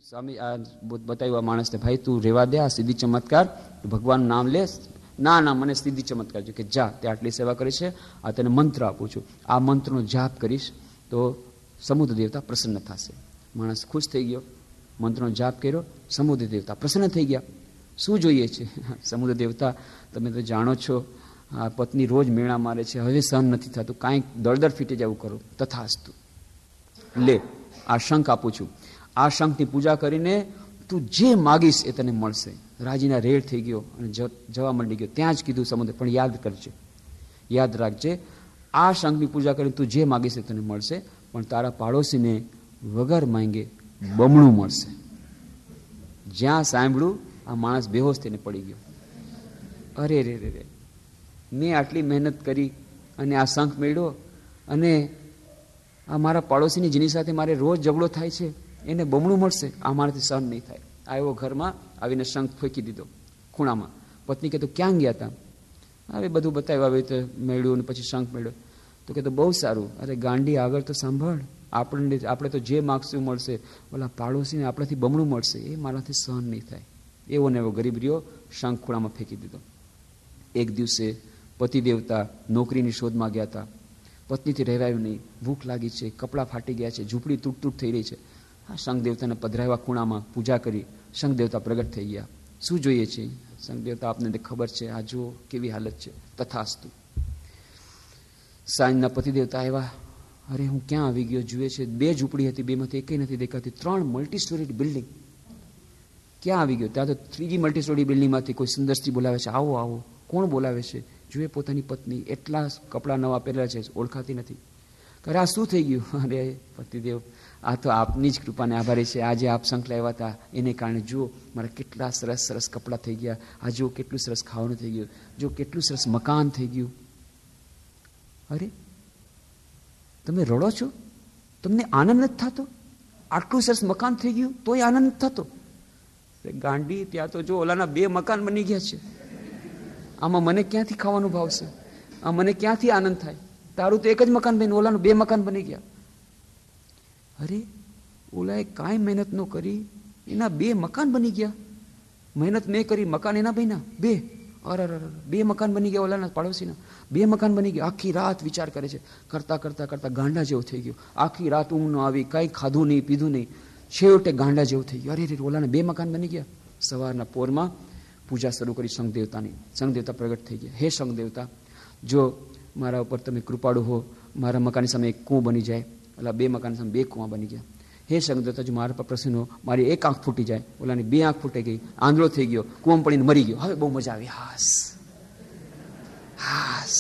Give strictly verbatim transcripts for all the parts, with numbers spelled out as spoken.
સ્વામી આ બતાવ્યું આ માણસને, ભાઈ તું રેવા દે આ સિદ્ધિ ચમત્કાર, ભગવાનનું નામ લે. ના ના મને સિદ્ધિ ચમત્કાર છે કે જા તે આટલી સેવા કરી છે, આ તને મંત્ર આપું છું, આ મંત્રનો જાપ કરીશ તો સમુદ્ર દેવતા પ્રસન્ન થશે. માણસ ખુશ થઈ ગયો, મંત્રનો જાપ કર્યો, સમુદ્ર દેવતા પ્રસન્ન થઈ ગયા. શું જોઈએ છે? સમુદ્ર દેવતા તમે તો જાણો છો આ પત્ની રોજ મેળા મારે છે, હવે સહન નથી થતું, કાંઈક દળદળ ફીટે જવું કરો. તથાસ્તુ, લે આ શંખ આપું છું, આ શંખની પૂજા કરીને તું જે માગીશ એ તને મળશે. રાજીના રેડ થઈ ગયો અને જવા માંડી ગયો. ત્યાં જ કીધું સમુદ્ર, પણ યાદ કરજે, યાદ રાખજે, આ શંખની પૂજા કરીને તું જે માગીશ એ તને મળશે, પણ તારા પાડોશીને વગર માંગે બમણું મળશે. જ્યાં સાંભળ્યું આ માણસ બેહોશ થઈને પડી ગયો. અરે રે રે રે, મેં આટલી મહેનત કરી અને આ શંખ મેળ્યો, અને આ મારા પાડોશીની જેની સાથે મારે રોજ ઝઘડો થાય છે એને બમણું મળશે, આ મારાથી સહન નહીં થાય. આવ્યો ઘરમાં, આવીને શંખ ફેંકી દીધો ખૂણામાં. પત્ની કહેતો ક્યાં ગયા હતા? હવે બધું બતાવ્યું, આવી રીતે મેળ્યું અને પછી શંખ મેળ્યો. તો કહેતો બહુ સારું. અરે ગાંડી આગળ તો સાંભળ, આપણને આપણે તો જે માગશું મળશે, ઓલા પાડોશીને આપણાથી બમણું મળશે, એ મારાથી સહન નહીં થાય. એવો ને એવો ગરીબ રહ્યો, શંખ ખૂણામાં ફેંકી દીધો. એક દિવસે પતિ દેવતા નોકરીની શોધમાં ગયા હતા. પત્નીથી રહેવાયું નહીં, ભૂખ લાગી છે, કપડાં ફાટી ગયા છે, ઝૂંપડી તૂટ તૂટ થઈ રહી છે. આ શંખ દેવતાને પધરાવ્યા, ખૂણામાં પૂજા કરી, શંખ દેવતા પ્રગટ થઈ ગયા. શું જોઈએ છે? શંખ દેવતા આપને ખબર છે, આ જુઓ કેવી હાલત છે. તથાસ્તુ. સાંજના પતિ દેવતા આવ્યા. અરે હું ક્યાં આવી ગયો? જુએ છે બે ઝૂંપડી હતી, બેમાંથી એકેય નથી દેખાતી, ત્રણ મલ્ટી સ્ટોરી બિલ્ડિંગ. ક્યાં આવી ગયો? ત્યાં તો ત્રીજી મલ્ટી સ્ટોરી બિલ્ડિંગમાંથી કોઈ સુંદર સ્ત્રી બોલાવે છે, આવો આવો. કોણ બોલાવે છે? જુએ પોતાની પત્ની, એટલા કપડાં નવા પહેરેલા છે, ઓળખાતી નથી. કરે આ શું થઈ ગયું? અરે પતિદેવ, આ તો આપની જ કૃપાને આભારી છે. આજે આપ શંખ લાવ્યા હતા એને કારણે જુઓ મારા કેટલા સરસ સરસ કપડાં થઈ ગયા, આ જુઓ કેટલું સરસ ખાવાનું થઈ ગયું, જો કેટલું સરસ મકાન થઈ ગયું. અરે તમે રડો છો? તમને આનંદ નથી થતો? આટલું સરસ મકાન થઈ ગયું તોય આનંદ નથી થતો? ગાંડી, ત્યાં તો જો ઓલાના બે મકાન બની ગયા છે, આમાં મને ક્યાંથી ખાવાનું ભાવશે? આ મને ક્યાંથી આનંદ થાય? તારું તો એક જ મકાન બન્યું, ઓલાનું બે મકાન બની ગયા. અરે ઓલાએ કાંઈ મહેનત ન કરી, એના બે મકાન બની ગયા. મહેનત મેં કરી, મકાન એના બન્યા બે. અરે અરે બે મકાન બની ગયા ઓલાના પાડોશીના, બે મકાન બની ગયા. આખી રાત વિચાર કરે છે, કરતા કરતા કરતા ગાંડા જેવું થઈ ગયું. આખી રાત ઊંઘ ન આવી, કાંઈ ખાધું નહીં પીધું નહીં, છેવટે ગાંડા જેવું થઈ ગયું. અરે રે ઓલાના બે મકાન બની ગયા. સવારના પોરમાં પૂજા શરૂ કરી શંખ દેવતાની. શંખ દેવતા પ્રગટ થઈ ગયા. હે શંખ દેવતા, જો મારા ઉપર તમે કૃપાળુ હો, મારા મકાનની સામે એક કૂં બની જાય, ઓલા બે મકાનની સામે બે કૂવા બની ગયા. હે શંખ દેવતા, જો મારા પર પ્રસન્ન હો, મારી એક આંખ ફૂટી જાય, ઓલાની બે આંખ ફૂટી ગઈ, આંધળો થઈ ગયો, કૂવામાં પડીને મરી ગયો, હવે બહુ મજા આવી. હાસ હાસ,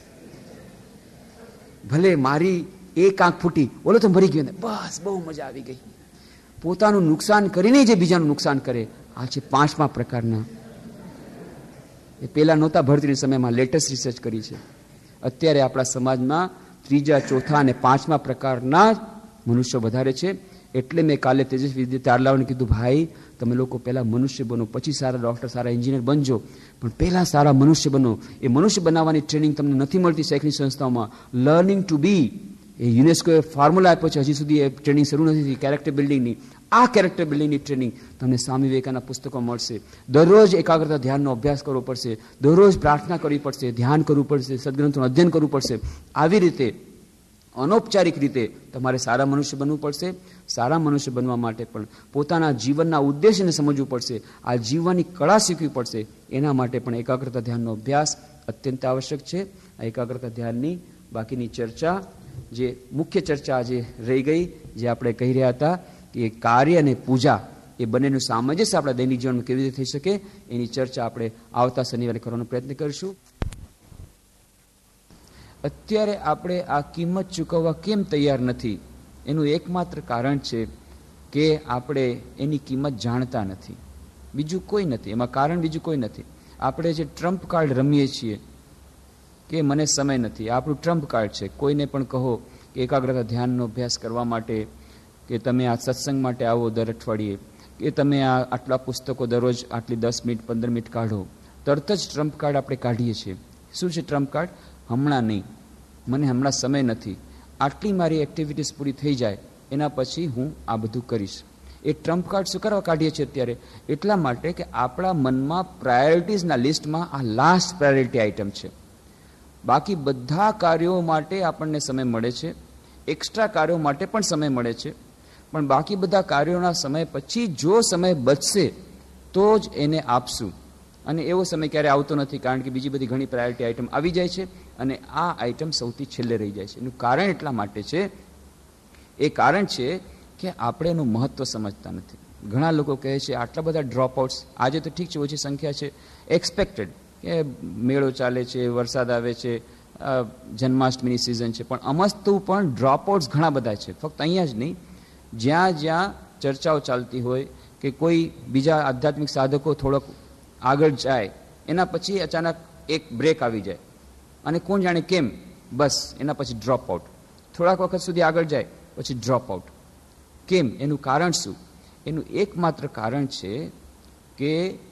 ભલે મારી એક આંખ ફૂટી, ઓલો તો મરી ગયો ને, બસ બહુ મજા આવી ગઈ. પોતાનું નુકસાન કરીને જે બીજાનું નુકસાન કરે, આ છે પાંચમા પ્રકારના. એ પેલા નહોતા ભરતીના સમયમાં લેટેસ્ટ રિસર્ચ કરી છે. અત્યારે આપણા સમાજમાં ત્રીજા, ચોથા અને પાંચમા પ્રકારના મનુષ્યો વધારે છે. એટલે મેં કાલે તેજસ્વી વિદ્યા તારલાઓને કીધું, ભાઈ તમે લોકો પહેલા મનુષ્ય બનો, પછી સારા ડૉક્ટર, સારા એન્જિનિયર બનજો, પણ પહેલા સારા મનુષ્ય બનો. એ મનુષ્ય બનાવવાની ટ્રેનિંગ તમને નથી મળતી શૈક્ષણિક સંસ્થાઓમાં. લર્નિંગ ટુ બી, એ યુનેસ્કોએ ફોર્મ્યુલા આપ્યો છે, હજી સુધી એ ટ્રેનિંગ શરૂ નથી થઈ કેરેક્ટર બિલ્ડિંગની. આ કેરેક્ટર બિલ્ડિંગની ટ્રેનિંગ તમને સ્વામી વિવેકાનંદના પુસ્તકો મળશે. દરરોજ એકાગ્રતા ધ્યાનનો અભ્યાસ કરવો પડશે, દરરોજ પ્રાર્થના કરવી પડશે, ધ્યાન કરવું પડશે, સદગ્રંથોનું અધ્યયન કરવું પડશે. આવી રીતે અનૌપચારિક રીતે તમારે સારા મનુષ્ય બનવું પડશે. સારા મનુષ્ય બનવા માટે પણ પોતાના જીવનના ઉદ્દેશ્યને સમજવું પડશે, આ જીવવાની કળા શીખવી પડશે. એના માટે પણ એકાગ્રતા ધ્યાનનો અભ્યાસ અત્યંત આવશ્યક છે. આ એકાગ્રતા ધ્યાનની બાકીની ચર્ચા, જે મુખ્ય ચર્ચા આજે રહી ગઈ, જે આપણે કહી રહ્યા હતા કે કાર્ય અને પૂજા એ બંનેનું સામંજસ્ય આપણા દૈનિક જીવનમાં કેવી રીતે થઈ શકે, એની ચર્ચા આપણે આવતા શનિવારે કરવાનો પ્રયત્ન કરીશું. અત્યારે આપણે આ કિંમત ચૂકવવા કેમ તૈયાર નથી? એનું એકમાત્ર કારણ છે કે આપણે એની કિંમત જાણતા નથી. બીજું કોઈ નથી એમાં કારણ, બીજું કોઈ નથી. આપણે જે ટ્રમ્પ કાર્ડ રમીએ છીએ કે મને સમય નથી, આપણું ટ્રમ્પ કાર્ડ છે. કોઈને પણ કહો કે એકાગ્રતા ધ્યાનનો અભ્યાસ કરવા માટે, કે તમે આ સત્સંગ માટે આવો દર અઠવાડિયે, કે તમે આ આટલા પુસ્તકો દરરોજ આટલી દસ મિનિટ પંદર મિનિટ કાઢો, તરત જ ટ્રમ્પ કાર્ડ આપણે કાઢીએ છીએ. શું છે ટ્રમ્પ કાર્ડ? હમણાં નહીં, મને હમણાં સમય નથી, આટલી મારી એક્ટિવિટીઝ પૂરી થઈ જાય એના પછી હું આ બધું કરીશ. એ ટ્રમ્પ કાર્ડ શું કરવા કાઢીએ છીએ અત્યારે? એટલા માટે કે આપણા મનમાં પ્રાયોરિટીઝના લિસ્ટમાં આ લાસ્ટ પ્રાયોરિટી આઇટમ છે. બાકી બધા કાર્યો માટે આપણને સમય મળે છે, એક્સ્ટ્રા કાર્યો માટે પણ સમય મળે છે, પણ બાકી બધા કાર્યોના સમય પછી જો સમય બચશે તો જ એને આપશું. અને એવો સમય ક્યારે આવતો નથી, કારણ કે બીજી બધી ઘણી પ્રાયોરિટી આઇટમ આવી જાય છે અને આ આઇટમ સૌથી છેલ્લે રહી જાય છે. એનું કારણ એટલા માટે છે, એ કારણ છે કે આપણે એનું મહત્વ સમજતા નથી. ઘણા લોકો કહે છે આટલા બધા ડ્રોપ આઉટ્સ, આજે તો ઠીક છે ઓછી સંખ્યા છે, એક્સપેક્ટેડ કે મેળો ચાલે છે, વરસાદ આવે છે, જન્માષ્ટમીની સિઝન છે, પણ અમસ્તુ પણ ડ્રોપ આઉટ્સ ઘણા બધા છે. ફક્ત અહીંયા જ નહીં, જ્યાં જ્યાં ચર્ચાઓ ચાલતી હોય કે કોઈ બીજા આધ્યાત્મિક સાધકો થોડોક આગળ જાય, એના પછી અચાનક એક બ્રેક આવી જાય અને કોણ જાણે કેમ, બસ એના પછી ડ્રોપ આઉટ. થોડાક વખત સુધી આગળ જાય પછી ડ્રોપ આઉટ. કેમ? એનું કારણ શું? એનું એકમાત્ર કારણ છે કે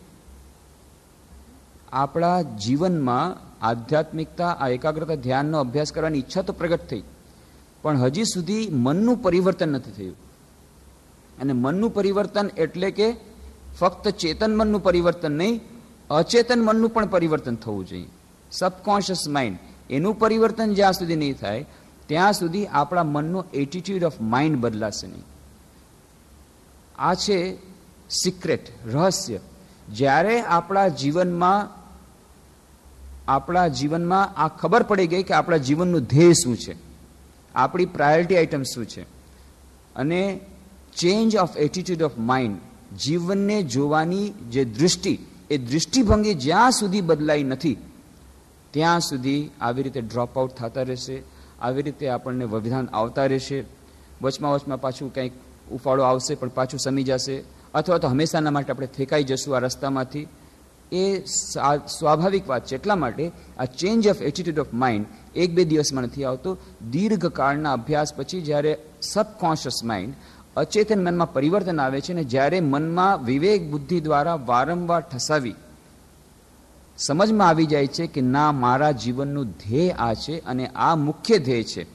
આપણા જીવનમાં આધ્યાત્મિકતા, આ એકાગ્રતા, ધ્યાનનો અભ્યાસ કરવાની ઈચ્છા તો પ્રગટ થઈ, પણ હજી સુધી મનનું પરિવર્તન નથી થયું. અને મનનું પરિવર્તન એટલે કે ફક્ત ચેતન મનનું પરિવર્તન નહીં, અચેતન મનનું પણ પરિવર્તન થવું જોઈએ. સબકોન્શિયસ માઇન્ડ, એનું પરિવર્તન જ્યાં સુધી નહીં થાય ત્યાં સુધી આપણા મનનો એટીટ્યુડ ઓફ માઇન્ડ બદલાશે નહીં. આ છે સિક્રેટ, રહસ્ય. જ્યારે આપણા જીવનમાં આપણા જીવનમાં આ ખબર પડી ગઈ કે આપણા જીવનનું ધ્યેય શું છે, આપણી પ્રાયોરિટી આઇટમ શું છે, અને change of attitude of mind, જીવનને જોવાની જે દૃષ્ટિ, એ દૃષ્ટિભંગી જ્યાં સુધી બદલાઈ નથી ત્યાં સુધી આવી રીતે ડ્રોપ આઉટ થતા રહેશે, આવી રીતે આપણને વિધાન આવતા રહેશે. વચમાં વચમાં પાછું કંઈક ઉફાળો આવશે પણ પાછું સમી જશે, અથવા તો હંમેશાના માટે આપણે ફેંકાઈ જશું આ રસ્તામાંથી. એ સ્વાભાવિક વાત છે. એટલા માટે આ change of attitude of mind એક બે દિવસમાં નથી આવતો. દીર્ઘકાળના અભ્યાસ પછી જ્યારે સબકોન્શિયસ માઇન્ડ, અચેતન મનમાં પરિવર્તન આવે છે ને જ્યારે મનમાં વિવેક બુદ્ધિ દ્વારા વારંવાર ઠસાવી સમજમાં આવી જાય છે કે ના, મારા જીવનનું ધ્યેય આ છે અને આ મુખ્ય ધ્યેય છે,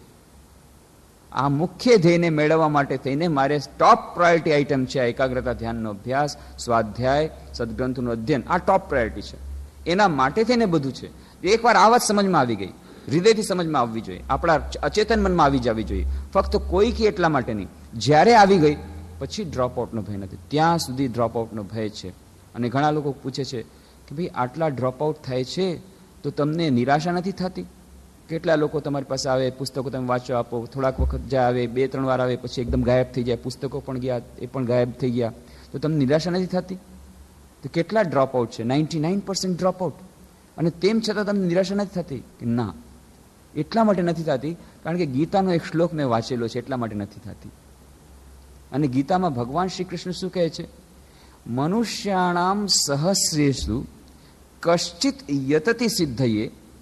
આ મુખ્ય ધ્યેયને મેળવવા માટે થઈને મારે ટોપ પ્રાયોરિટી આઇટમ છે આ એકાગ્રતા, ધ્યાનનો અભ્યાસ, સ્વાધ્યાય, સદગ્રંથોનું અધ્યયન, આ ટોપ પ્રાયોરિટી છે. એના માટે થઈને બધું છે. એકવાર આ વાત સમજમાં આવી ગઈ, હૃદયથી સમજમાં આવવી જોઈએ, આપણા અચેતન મનમાં આવી જવી જોઈએ. ફક્ત કોઈ કે એટલા માટે નહીં, જ્યારે આવી ગઈ પછી ડ્રોપ આઉટનો ભય નથી. ત્યાં સુધી ડ્રોપ આઉટનો ભય છે. અને ઘણા લોકો પૂછે છે કે ભાઈ આટલા ડ્રોપ આઉટ થાય છે તો તમને નિરાશા નથી થતી? કેટલા લોકો તમારી પાસે આવે, પુસ્તકો તમે વાંચો આપો, થોડાક વખત જાય આવે, બે ત્રણ વાર આવે, પછી એકદમ ગાયબ થઈ જાય, પુસ્તકો પણ ગયા, એ પણ ગાયબ થઈ ગયા, તો તમને નિરાશા નથી થતી? તો કેટલા ડ્રોપ આઉટ છે? Ninety nine percent drop out. અને તેમ છતાં તમને નિરાશા નથી થતી? કે ના, એટલા માટે નથી થતી કારણ કે ગીતાનો એક શ્લોક મેં વાંચેલો છે, એટલા માટે નથી થતી. અને ગીતામાં ભગવાન શ્રી કૃષ્ણ શું કહે છે? મનુષ્યાણામ સહસ્રેષુ કશ્ચિત યતતિ સિદ્ધયે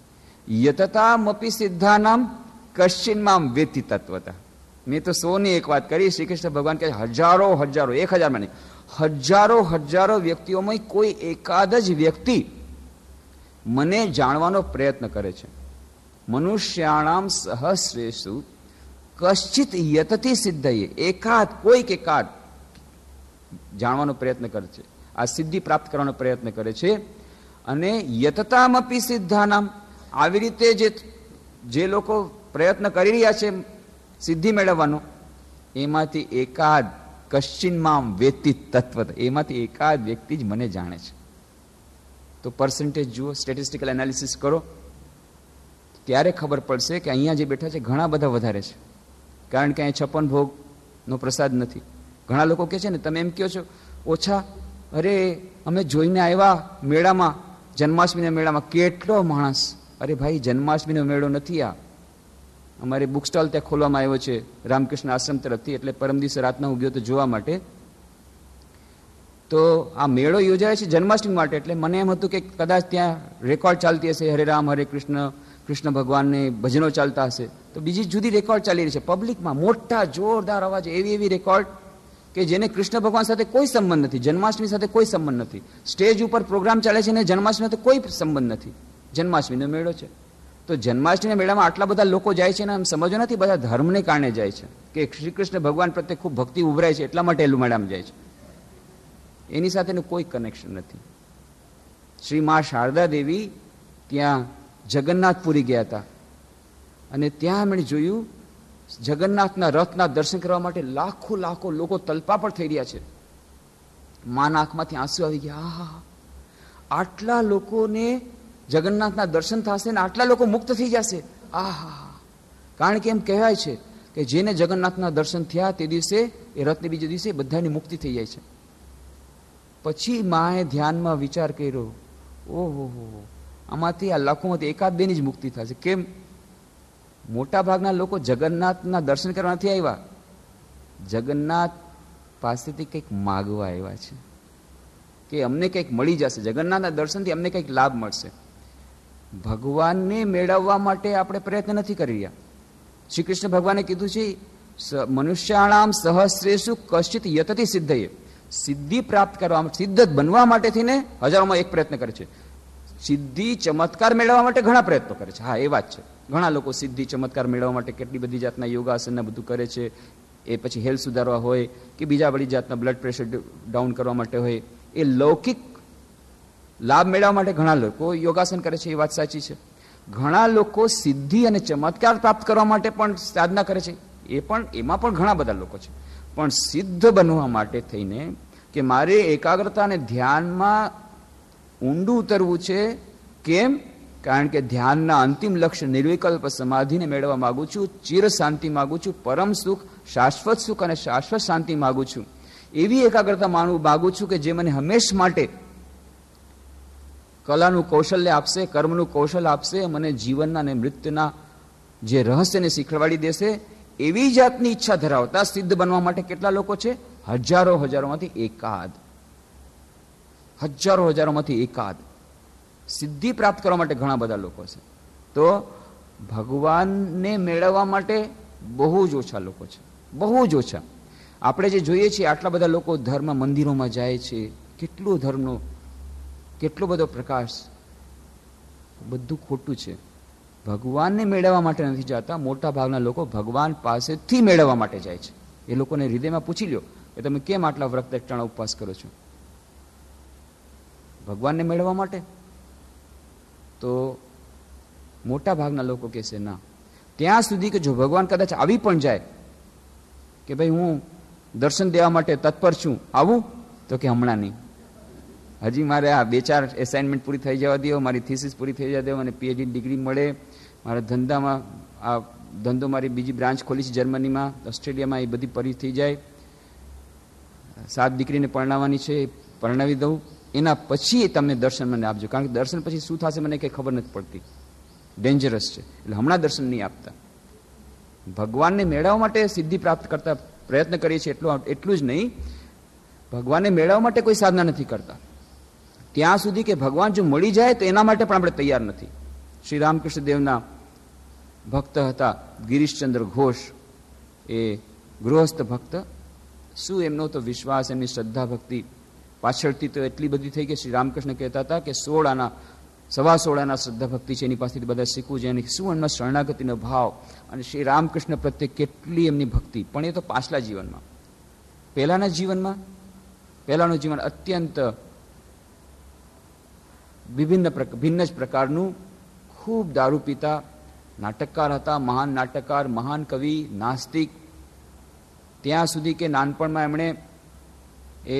યતતામપી સિદ્ધાનામ કશ્ચિન મામ વેતિ તત્વતા. મેં તો સોની એક વાત કરી, શ્રી કૃષ્ણ ભગવાન કહે હજારો હજારો, એક હજારમાં નહીં, હજારો હજારો વ્યક્તિઓમાં કોઈ એકાદ જ વ્યક્તિ મને જાણવાનો પ્રયત્ન કરે છે. મનુષ્યાણામ સહસ્રેષુ કશ્ચિત યતતિ સિદ્ધયે, એકાદ, કોઈક એકાદ જાણવાનો પ્રયત્ન કરે છે, આ સિદ્ધિ પ્રાપ્ત કરવાનો પ્રયત્ન કરે છે. અને યતતામપી સિદ્ધાનામ, આવી રીતે જે જે લોકો પ્રયત્ન કરી રહ્યા છે સિદ્ધિ મેળવવાનો, એમાંથી એકાદ, કશ્ચિનમાં વેતિ તત્વ, એમાંથી એકાદ વ્યક્તિ જ મને જાણે છે. તો પર્સન્ટેજ જુઓ, સ્ટેટિસ્ટિકલ એનાલિસિસ કરો, ત્યારે ખબર પડશે કે અહીંયા જે બેઠા છે ઘણા બધા વધારે છે. કારણ કે અહીંયા છપ્પન ભોગનો પ્રસાદ નથી. ઘણા લોકો કહે છે ને, તમે એમ કહો છો ઓછા, અરે અમે જોઈને આવ્યા મેળામાં, જન્માષ્ટમીના મેળામાં કેટલો માણસ. અરે ભાઈ, જન્માષ્ટમીનો મેળો નથી આ, અમારે બુક સ્ટોલ ત્યાં ખોલવામાં આવ્યો છે રામકૃષ્ણ આશ્રમ તરફથી, એટલે પરમ દિવસે રાતના હું ગયો તો જોવા માટે. તો આ મેળો યોજાય છે જન્માષ્ટમી માટે, એટલે મને એમ હતું કે કદાચ ત્યાં રેકોર્ડ ચાલતી હશે, હરે રામ હરે કૃષ્ણ, કૃષ્ણ ભગવાનને ભજનો ચાલતા હશે, તો બીજી જુદી રેકોર્ડ ચાલી રહી છે પબ્લિકમાં, મોટા જોરદાર અવાજ, એવી એવી રેકોર્ડ કે જેને કૃષ્ણ ભગવાન સાથે કોઈ સંબંધ નથી, જન્માષ્ટમી સાથે કોઈ સંબંધ નથી. સ્ટેજ ઉપર પ્રોગ્રામ ચાલે છે ને જન્માષ્ટમી સાથે કોઈ સંબંધ નથી, જન્માષ્ટમીનો મેળો છે. તો જન્માષ્ટમીના મેળામાં આટલા બધા લોકો જાય છે ને એમ સમજો નથી, બધા ધર્મને કારણે જાય છે કે શ્રી કૃષ્ણ ભગવાન પ્રત્યે ખૂબ ભક્તિ ઉભરાય છે એટલા માટે એલું મેળામાં જાય છે. એની સાથેનું કોઈ કનેક્શન નથી. શ્રી મા શારદા દેવી ત્યાં જગન્નાથપુરી ગયા હતા અને ત્યાં એમણે જોયું જગન્નાથના રથના દર્શન કરવા માટે લાખો લાખો લોકો તલપાપડ થઈ રહ્યા છે. માના આંખમાંથી આંસુ આવી ગયા. આહા, આટલા લોકોને જગન્નાથના દર્શન થશે ને આટલા લોકો મુક્ત થઈ જશે. આહા, કારણ કે એમ કહેવાય છે કે જેને જગન્નાથના દર્શન થયા તે દિવસે એ રથને બીજે દિવસે બધાની મુક્તિ થઈ જાય છે. પછી માએ ધ્યાનમાં વિચાર કર્યો, ઓહો, આમાંથી આ લાખોમાંથી એકાદ બેની જ મુક્તિ થશે. કેમ? મોટા ભાગના લોકો જગન્નાથના દર્શન કરવા નથી આવ્યા, જગન્નાથ પાસેથી કંઈક માગવા આવ્યા છે કે અમને કંઈક મળી જશે, જગન્નાથના દર્શનથી અમને કંઈક લાભ મળશે. ભગવાનને મેળવવા માટે આપણે પ્રયત્ન નથી કરી રહ્યા. શ્રી કૃષ્ણ ભગવાને કીધું છે મનુષ્યાણામ સહસ્રેષુ કશ્ચિત યતતિ સિદ્ધયે. સિદ્ધિ પ્રાપ્ત કરવા માટે, સિદ્ધ બનવા માટે થઈને હજારોમાં એક પ્રયત્ન કરે છે. સિદ્ધિ ચમત્કાર મેળવવા માટે ઘણા પ્રયત્નો કરે છે. હા, એ વાત છે. ઘણા લોકો સિદ્ધિ ચમત્કાર મેળવવા માટે કેટલી બધી જાતના યોગાસન બધું કરે છે. એ પછી હેલ્થ સુધારવા હોય કે બીજા બધી જાતના બ્લડ પ્રેશર ડાઉન કરવા માટે હોય, એ લૌકિક લાભ મેળવવા માટે ઘણા લોકો યોગાસન કરે છે. એ વાત સાચી છે. ઘણા લોકો સિદ્ધિ અને ચમત્કાર પ્રાપ્ત કરવા માટે પણ સાધના કરે છે. એ પણ, એમાં પણ ઘણા બધા લોકો છે. પણ સિદ્ધ બનવા માટે થઈને કે મારે એકાગ્રતા અને ધ્યાનમાં ઊંડું ઉતરવું છે. કેમ? કારણ કે ધ્યાનના અંતિમ લક્ષ્ય નિર્વિકલ્પ સમાધિને મેળવવા માંગુ છું, ચિર શાંતિ માંગુ છું, પરમ સુખ, શાશ્વત સુખ અને શાશ્વત શાંતિ માંગુ છું. એવી એકાગ્રતા માનવું માંગુ છું કે જે મને હંમેશ માટે કલાનું કૌશલ્ય આપશે, કર્મનું કૌશલ્ય આપશે, મને જીવનના અને મૃત્યુના જે રહસ્યને શીખવાડી દેશે. એવી જાતની ઈચ્છા ધરાવતા સિદ્ધ બનવા માટે કેટલા લોકો છે? હજારો હજારોમાંથી એકાદ. હજારો હજારોમાંથી એકાદ. સિદ્ધિ પ્રાપ્ત કરવા માટે ઘણા બધા લોકો છે. તો ભગવાનને મેળવવા માટે બહુ જ ઓછા લોકો છે, બહુ જ ઓછા. આપણે જે જોઈએ છીએ આટલા બધા લોકો ધર્મ મંદિરોમાં જાય છે, કેટલું ધર્મનો કેટલો બધો પ્રકાશ, બધું ખોટું છે. ભગવાનને મેળવવા માટે નથી જતા. મોટા ભાગના લોકો ભગવાન પાસેથી મેળવવા માટે જાય છે. એ લોકોને હૃદયમાં પૂછી લ્યો કે તમે કેમ આટલા વ્રત એકટાણા ઉપવાસ કરો છો? ભગવાનને મેળવવા માટે? તો મોટા ભાગના લોકો કહેશે ના. ત્યાં સુધી કે જો ભગવાન કદાચ આવી પણ જાય કે ભાઈ હું દર્શન દેવા માટે તત્પર છું, આવું? તો કે હમણાં નહીં, હજી મારે આ બે ચાર એસાઇનમેન્ટ પૂરી થઈ જવા દો, મારી થીસીસ પૂરી થઈ જવા દો, મને પીએચડી ડિગ્રી મળે, મારા ધંધામાં આ ધંધો મારી બીજી બ્રાન્ચ ખોલી છે જર્મનીમાં, ઓસ્ટ્રેલિયામાં, એ બધી પરી થઈ જાય, સાત દીકરીને પરણાવવાની છે, પરણાવી દઉં, એના પછી તમે દર્શન મને આપજો. કારણ કે દર્શન પછી શું થશે મને કંઈ ખબર નથી પડતી, ડેન્જરસ છે. એટલે હમણાં દર્શન નહીં આપતા. ભગવાનને મેળવવા માટે સિદ્ધિ પ્રાપ્ત કરતા પ્રયત્ન કરીએ છીએ એટલું એટલું જ નહીં, ભગવાનને મેળવવા માટે કોઈ સાધના નથી કરતા. ત્યાં સુધી કે ભગવાન જો મળી જાય તો એના માટે પણ આપણે તૈયાર નથી. શ્રી રામકૃષ્ણ દેવના ભક્ત હતા ગિરીશચંદ્ર ઘોષ, એ ગૃહસ્થ ભક્ત. શું એમનો તો વિશ્વાસ, એમની શ્રદ્ધા ભક્તિ પાછળથી તો એટલી બધી થઈ કે શ્રી રામકૃષ્ણ કહેતા હતા કે સોળ આના સવા સોળ આના શ્રદ્ધા ભક્તિ છે, એની પાસેથી બધા શીખવું છે. એની શું એમનો શરણાગતિનો ભાવ અને શ્રી રામકૃષ્ણ પ્રત્યે કેટલી એમની ભક્તિ. પણ એ તો પાછલા જીવનમાં. પહેલાના જીવનમાં, પહેલાનું જીવન અત્યંત વિભિન્ન ભિન્ન જ પ્રકારનું, ખૂબ દારૂ પીતા, નાટકકાર હતા, મહાન નાટકકાર, મહાન કવિ, નાસ્તિક. ત્યાં સુધી કે નાનપણમાં એમણે એ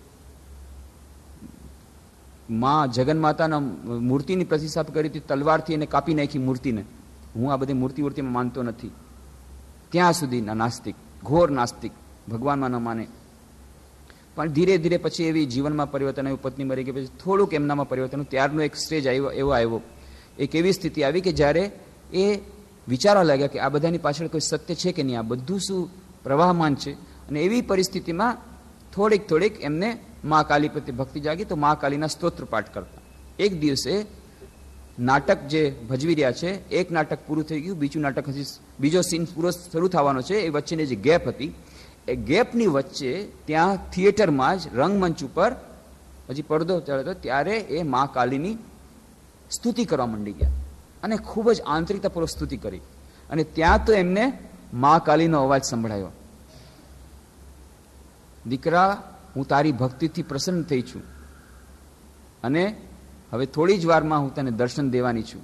માં જગન્માતાના મૂર્તિની પ્રતિષ્ઠા કરી હતી, તલવારથી એને કાપી નાખી મૂર્તિને. હું આ બધી મૂર્તિ મૂર્તિમાં માનતો નથી. ત્યાં સુધીના નાસ્તિક, ઘોર નાસ્તિક, ભગવાનમાં ન માને. પણ ધીરે ધીરે પછી એવી જીવનમાં પરિવર્તન આવ્યું, પત્ની મરી ગઈ, પછી થોડુંક એમનામાં પરિવર્તન. ત્યારનો એક સ્ટેજ આવ્યો, એવો આવ્યો, એક એવી સ્થિતિ આવી કે જ્યારે એ વિચારવા લાગ્યા કે આ બધાની પાછળ કોઈ સત્ય છે કે નહીં, આ બધું શું પ્રવાહમાન છે. અને એવી પરિસ્થિતિમાં થોડીક થોડીક એમને મા કાલી પ્રત્યે ભક્તિ જાગી, તો મા કાલીના સ્તોત્ર પાઠ કરતા. એક દિવસે નાટક જે ભજવી રહ્યા છે, એક નાટક પૂરું થઈ ગયું, બીજું નાટક હજી, બીજો સીન પૂરો શરૂ થવાનો છે. એ વચ્ચેની જે ગેપ હતી, એ ગેપની વચ્ચે ત્યાં થિયેટરમાં જ રંગમંચ ઉપર હજી પડદો ચડ્યો, ત્યારે એ મા કાલીની સ્તુતિ કરવા માંડી ગયા અને ખૂબ જ આંતરિકતાપૂર્વક સ્તુતિ કરી. અને ત્યાં તો એમને મા કાલીનો અવાજ સંભળાયો, દીકરા હું તારી ભક્તિથી પ્રસન્ન થઈ છું અને હવે થોડી જ વારમાં હું તને દર્શન દેવાની છું,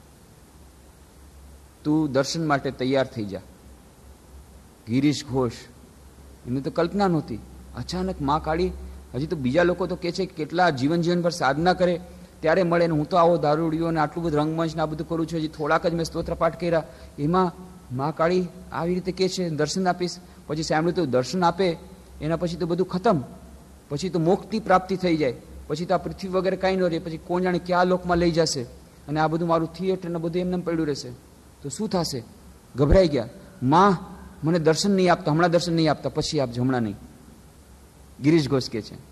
તું દર્શન માટે તૈયાર થઈ જા. ગિરીશ ઘોષ, એની તો કલ્પના નહોતી. અચાનક મા કાળી, હજી તો બીજા લોકો તો કે છે કે કેટલા જીવન જીવન પર સાધના કરે ત્યારે મળે, ને હું તો આવો દારૂડિયો ને આટલું બધું રંગમંચ ને આ બધું કરું છું, હજી થોડાક જ મેં સ્તોત્ર પાઠ કર્યા, એમાં મા કાળી આવી રીતે કે છે દર્શન આપીશ. પછી સાંભળ્યું તો દર્શન આપે એના પછી તો બધું ખતમ, પછી તો મોક્ષની પ્રાપ્તિ થઈ જાય, પછી તો આ પૃથ્વી વગેરે કાંઈ ન રહે, પછી કોણ જાણે ક્યાં લોકમાં લઈ જશે, અને આ બધું મારું થિયેટર ને બધું એમને પડ્યું રહેશે, તો શું થશે? ગભરાઈ ગયા. માં મને દર્શન નહીં આપતા, હમણાં દર્શન નહીં આપતા, પછી આપજો, હમણાં નહીં. ગિરીશ ઘોષ કે છે.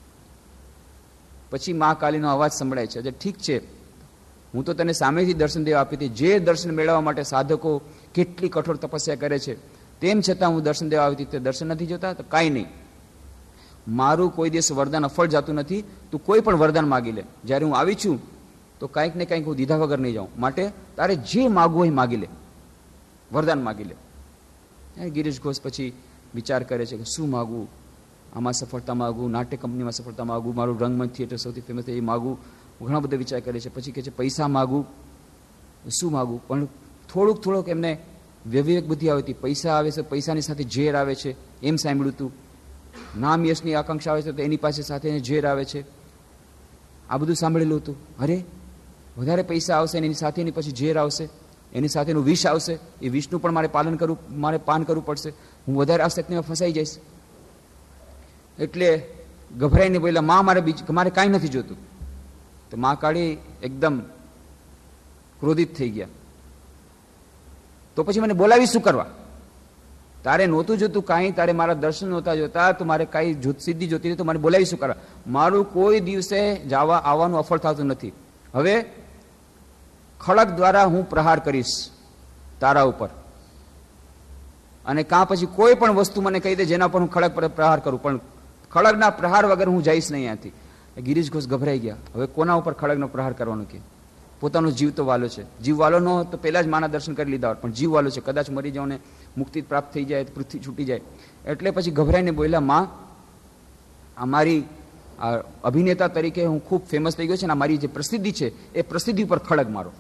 પછી મા કાલીનો અવાજ સંભળાય છે, અચ્છા ઠીક છે, હું તો તને સામેથી દર્શન દેવા આપી હતી, જે દર્શન મેળવવા માટે સાધકો કેટલી કઠોર તપસ્યા કરે છે, તેમ છતાં હું દર્શન દેવા આવી હતી, તે દર્શન નથી જોતા, તો કાંઈ નહીં, મારું કોઈ દિવસ વરદાન અફળ જતું નથી, તું કોઈ પણ વરદાન માગી લે, જ્યારે હું આવી છું તો કાંઈક ને કાંઈક હું દીધા વગર નહીં જાઉં, માટે તારે જે માગવું હોય માગી લે, વરદાન માગી લે. ગિરીશ ઘોષ પછી વિચાર કરે છે કે શું માગવું, આમાં સફળતા માગું, નાટ્ય કંપનીમાં સફળતા માગું, મારું રંગમંચ થિયેટર સૌથી ફેમસ એ માગું, ઘણા બધા વિચાર કરે છે. પછી કહે છે પૈસા માગું, શું માગું, પણ થોડુંક થોડુંક એમને વિવેક બુદ્ધિ આવી હતી. પૈસા આવે છે, પૈસાની સાથે ઝેર આવે છે એમ સાંભળ્યું હતું, નામ યશની આકાંક્ષા આવે છે તો એની પાસે સાથે ઝેર આવે છે, આ બધું સાંભળેલું હતું. અરે વધારે પૈસા આવશે એની સાથે એની પછી ઝેર આવશે, એની સાથેનું વિષ આવશે, એ વિષનું પણ મારે પાલન કરવું, મારે પાન કરવું પડશે, હું વધારે આસક્તિમાં ફસાઈ જઈશ. એટલે ગભરાઈને બોલ્યા, માં મારે બીજ મારે કાંઈ નથી જોતું. તો મા કાળી એકદમ ક્રોધિત થઈ ગયા, તો પછી મને બોલાવી શું કરવા? તારે નહોતું જોતું કાંઈ, તારે મારા દર્શન નહોતા જોતા, તો મારે કાંઈ સિદ્ધિ જોતી હતી, તો મારે બોલાવી શું કરવા? મારું કોઈ દિવસે જવા આવવાનું અફળ થતું નથી. હવે ખડક દ્વારા હું પ્રહાર કરીશ તારા ઉપર, અને કાં પછી કોઈ પણ વસ્તુ મને કહી દે જેના પર હું ખડક પર પ્રહાર કરું, પણ ખડકના પ્રહાર વગર હું જઈશ નહીં અહીંયાથી. ગિરીશ ઘોષ ગભરાઈ ગયા, હવે કોના ઉપર ખડકનો પ્રહાર કરવાનો? કે પોતાનો જીવ તો વાલો છે, જીવ વાલો ન તો પહેલા જ માના દર્શન કરી લીધા હોત, પણ જીવ વાલો છે, કદાચ મરી જાવ ને મુક્તિ પ્રાપ્ત થઈ જાય, પૃથ્વી છૂટી જાય. એટલે પછી ગભરાઈને બોલ્યા, માં અમારી અભિનેતા તરીકે હું ખૂબ ફેમસ થઈ ગયો છે, અને મારી જે પ્રસિદ્ધિ છે એ પ્રસિદ્ધિ ઉપર ખડક મારો.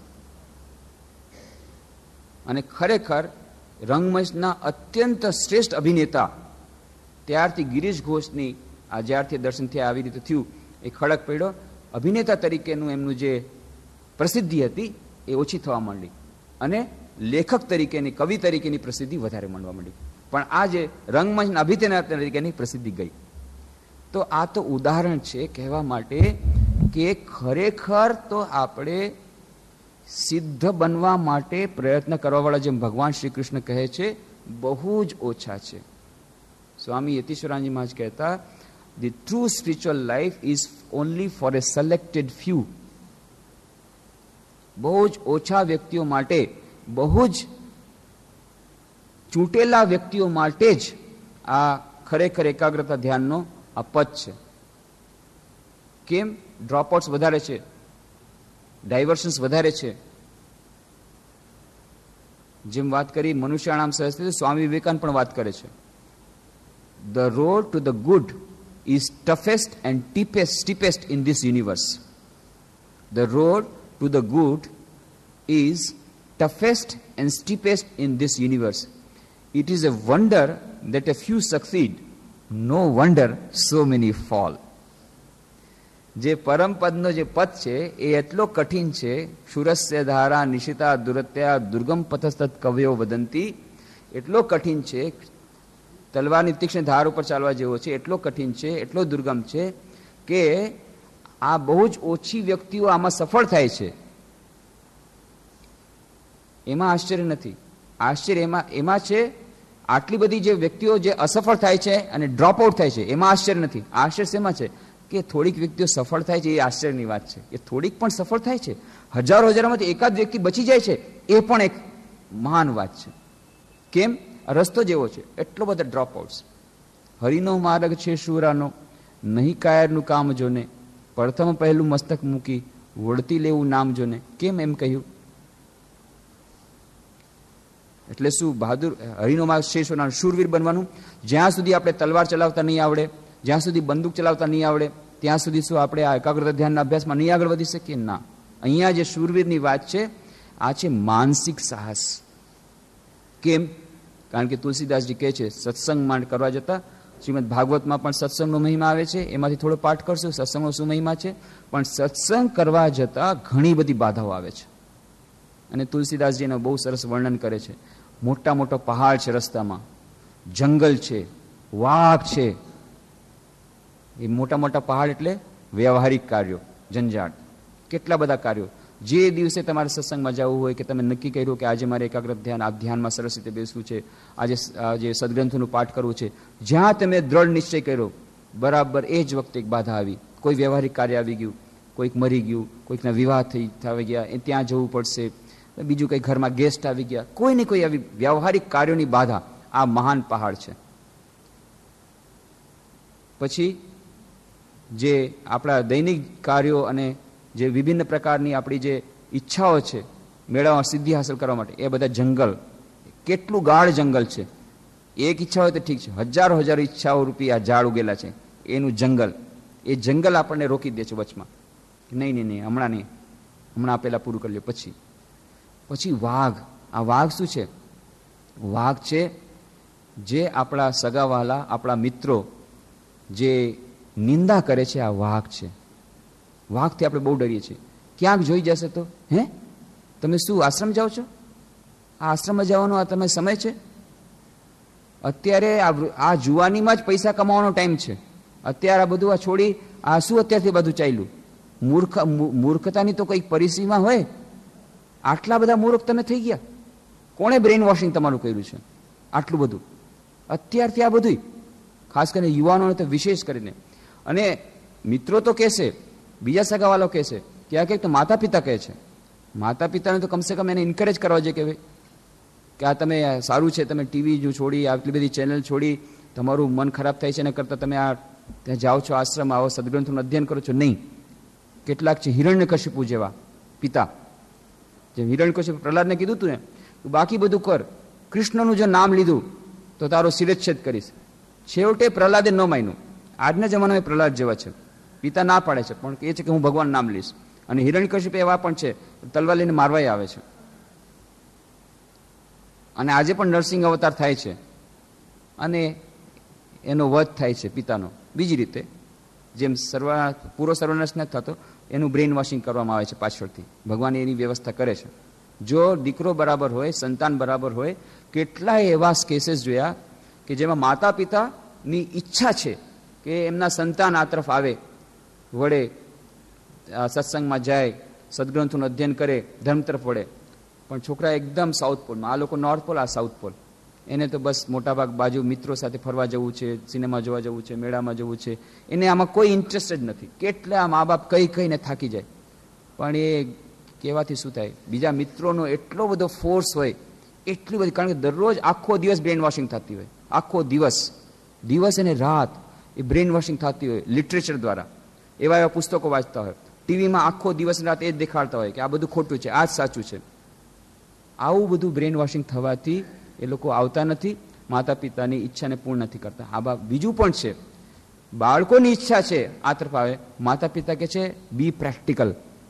અને ખરેખર રંગમંચના અત્યંત શ્રેષ્ઠ અભિનેતા ત્યારથી ગિરીશ ઘોષની આ જ્યારથી દર્શન થયા આવી રીતે થયું, એ ખડક પડ્યો. અભિનેતા તરીકેનું એમનું જે પ્રસિદ્ધિ હતી એ ઓછી થવા માંડી, અને લેખક તરીકેની, કવિ તરીકેની પ્રસિદ્ધિ વધારે મળવા માંડી. પણ આ જે રંગમંચના અભિનેતા તરીકેની પ્રસિદ્ધિ ગઈ. તો આ તો ઉદાહરણ છે કહેવા માટે કે ખરેખર તો આપણે સિદ્ધ બનવા માટે પ્રયત્ન કરવાવાળા જેમ ભગવાન શ્રી કૃષ્ણ કહે છે બહુ જ ઓછા છે. સ્વામી યતીશ્વરાનંદજી મહારાજ કહેતા, the true spiritual life is only for a selected few. બહુ જ ઓછા વ્યક્તિઓ માટે, બહુ જ ચૂંટેલા વ્યક્તિઓ માટે જ આ ખરેખર એકાગ્રતા ધ્યાનનો આ પદ છે. કેમ? ડ્રોપઆઉટ્સ વધારે છે, ડાયવર્શન્સ વધારે છે. જેમ વાત કરી મનુષ્યાણામ સહસ્તે, સ્વામી વિવેકાનંદ પણ વાત કરે છે, the road to the good is toughest and steepest steepest in this universe. The road to the good is toughest and steepest in this universe. It is a wonder that a few succeed. No wonder so many fall. જે પરમ પદનો જે પદ છે એ એટલો કઠિન છે. શુરસ્ય ધારા નિશિતા દુરત્યા દુર્ગમ પથસ્તત કવ્યો વદંતી. એટલો કઠિન છે, તલવારની તીક્ષ્ણ ધાર ઉપર ચાલવા જેવો છે, એટલો કઠિન છે, એટલો દુર્ગમ છે કે આ બહુ જ ઓછી વ્યક્તિઓ આમાં સફળ થાય છે. એમાં આશ્ચર્ય નથી. આશ્ચર્ય એમાં એમાં છે આટલી બધી જે વ્યક્તિઓ જે અસફળ થાય છે અને ડ્રોપ આઉટ થાય છે, એમાં આશ્ચર્ય નથી. આશ્ચર્ય શેમાં છે કે થોડીક વ્યક્તિઓ સફળ થાય છે, એ આશ્ચર્યની વાત છે. એ થોડીક પણ સફળ થાય છે, હજારો હજારોમાંથી એકાદ વ્યક્તિ બચી જાય છે, એ પણ એક મહાન વાત છે. કેમ? રસ્તો જેવો છે, એટલો બધા ડ્રોપ આઉટ્સ. હરિનો માર્ગ છે શુરાનો, નહીં કાયરનું કામ જોને, પ્રથમ પહેલું મસ્તક મૂકી વળતી લેવું નામ જોને. કેમ એમ કહ્યું? એટલે શું? બહાદુર હરિનો માર્ગ શ્રેષ્ઠ બનાવવાનો, શૂરવીર બનવાનું. જ્યાં સુધી આપણે તલવાર ચલાવતા નહીં આવડે, જ્યાં સુધી બંદૂક ચલાવતા નહીં આવડે, ત્યાં સુધી શું આપણે આ એકાગ્રતા ધ્યાનના અભ્યાસમાં નહીં આગળ વધી શકીએ? ના. અહીંયા જે શૂરવીરની વાત છે આ છે માનસિક સાહસ. કેમ? કારણ કે તુલસીદાસજી કહે છે સત્સંગ કરવા જતા, શ્રીમદ ભાગવતમાં પણ સત્સંગનો મહિમા આવે છે, એમાંથી થોડો પાઠ કરશું સત્સંગનો શું મહિમા છે. પણ સત્સંગ કરવા જતા ઘણી બધી બાધાઓ આવે છે અને તુલસીદાસજી એનું બહુ સરસ વર્ણન કરે છે. મોટા મોટો પહાડ છે રસ્તામાં, જંગલ છે, વાઘ છે. એ મોટા મોટા પહાડ એટલે વ્યવહારિક કાર્યો, ઝંઝાટ, કેટલા બધા કાર્યો. જે દિવસે તમારે સત્સંગમાં જવું હોય કે તમે નક્કી કર્યું કે આજે મારે એકાગ્ર ધ્યાન આ ધ્યાનમાં સરસ રીતે બેસવું છે, આજે આજે સદગ્રંથોનું પાઠ કરવું છે, જ્યાં તમે દ્રઢ નિશ્ચય કર્યો બરાબર એ જ વખતે એક બાધા આવી. કોઈ વ્યવહારિક કાર્ય આવી ગયું, કોઈક મરી ગયું, કોઈકના વિવાહ થઈ આવી ગયા, એ ત્યાં જવું પડશે, બીજું કંઈ ઘરમાં ગેસ્ટ આવી ગયા, કોઈ ને કોઈ આવી વ્યવહારિક કાર્યોની બાધા. આ મહાન પહાડ છે. પછી જે આપણા દૈનિક કાર્યો અને જે વિભિન્ન પ્રકારની આપણી જે ઈચ્છાઓ છે મેળવવા સિદ્ધિ હાંસલ કરવા માટે, એ બધા જંગલ, કેટલું ગાઢ જંગલ છે. એક ઈચ્છા હોય તો ઠીક છે, હજારો હજારો ઈચ્છાઓ રૂપી આ ઝાડ ઉગેલા છે, એનું જંગલ. એ જંગલ આપણને રોકી દે છે વચમાં. નહીં નહીં નહીં હમણાં નહીં, હમણાં પેલા પૂરું કરી લ્યો. પછી પછી વાઘ. આ વાઘ શું છે? વાઘ છે જે આપણા સગાવાલા, આપણા મિત્રો જે નિંદા કરે છે, આ વાઘ છે. વાઘથી આપણે બહુ ડરીએ છીએ. ક્યાંક જોઈ જશે તો, હે તમે શું આશ્રમ જાઓ છો? આ આશ્રમમાં જવાનો આ તમે સમય છે? અત્યારે આ જુવાનીમાં જ પૈસા કમાવાનો ટાઈમ છે. અત્યારે આ બધું આ છોડી આ શું અત્યારથી બધું ચાલ્યું? મૂર્ખ મૂર્ખતાની તો કંઈક પરિસ્થિતિમાં હોય. આટલા બધા મૂર્ખ તમે થઈ ગયા. કોણે બ્રેઇન વોશિંગ તમારું કર્યું છે આટલું બધું? અત્યારથી આ બધું, ખાસ કરીને યુવાનોને તો વિશેષ કરીને. અને મિત્રો તો કહેશે, બીજા સગાવાલો કહેશે, ક્યાં ક્યાંક તો માતા પિતા કહે છે. માતા પિતાને તો કમસે કમ એને ઇન્કરેજ કરવા જોઈએ કે ભાઈ કે આ તમે સારું છે, તમે ટીવી જો છોડી, આટલી બધી ચેનલ છોડી, તમારું મન ખરાબ થાય છે, એના કરતાં તમે આ ત્યાં જાઓ છો, આશ્રમ આવો, સદગ્રંથોનું અધ્યયન કરો છો. નહીં. કેટલાક છે હિરણ્યકશિપુ જેવા પિતા, જે હિરણ્યકશિપુ પ્રહલાદને કીધું તું ને, તું બાકી બધું કર, કૃષ્ણનું જો નામ લીધું તો તારો શિરચ્છેદ કરીશ. છેવટે પ્રહલાદે ન માન્યું. આજના જમાનામાં પ્રહલાદ જેવા છે, પિતા ના પાડે છે પણ એ છે કે હું ભગવાન નામ લઈશ. અને હિરણ્યકશિપુ એવા પણ છે, તલવાર લઈને મારવાય આવે છે. અને આજે પણ નરસિંહ અવતાર થાય છે અને એનો વધ થાય છે પિતાનો. બીજી રીતે જેમ સર્વ પૂરો સર્વનાશ નથી થતો, એનું બ્રેઇન વોશિંગ કરવામાં આવે છે પાછળથી. ભગવાન એની વ્યવસ્થા કરે છે. જો દીકરો બરાબર હોય, સંતાન બરાબર હોય, કેટલાય એવા કેસીસ જોયા કે જેમાં માતા પિતાની ઈચ્છા છે કે એમના સંતાન આ તરફ આવે, વળે, સત્સંગમાં જાય, સદગ્રંથોનું અધ્યયન કરે, ધર્મ તરફ વળે. પણ છોકરા એકદમ સાઉથ પોલમાં. આ લોકો નોર્થ પોલ, આ સાઉથ પોલ. એને તો બસ મોટાભાગ બાજુ મિત્રો સાથે ફરવા જવું છે, સિનેમા જોવા જવું છે, મેળામાં જવું છે. એને આમાં કોઈ ઇન્ટરેસ્ટ જ નથી. કેટલા મા બાપ કઈ કહીને થાકી જાય. પણ એ કહેવાથી શું થાય? બીજા મિત્રોનો એટલો બધો ફોર્સ હોય, એટલી બધી, કારણ કે દરરોજ આખો દિવસ બ્રેઇન વોશિંગ થતી હોય. આખો દિવસ દિવસ અને રાત એ બ્રેઇન વોશિંગ થતી હોય લિટરેચર દ્વારા. એવા એવા પુસ્તકો વાંચતા હોય, ટીવીમાં આખો દિવસ રાત એ જ દેખાડતા હોય કે આ બધું ખોટું છે, આ જ સાચું છે. આવું બધું બ્રેઇન વોશિંગ થવાથી એ લોકો આવતા નથી, માતા પિતાની ઈચ્છાને પૂર્ણ નથી કરતા. આ બા બીજું પણ છે, બાળકોની ઈચ્છા છે આ તરફ આવે, માતા પિતા કે છે બી પ્રેક્ટિકલ.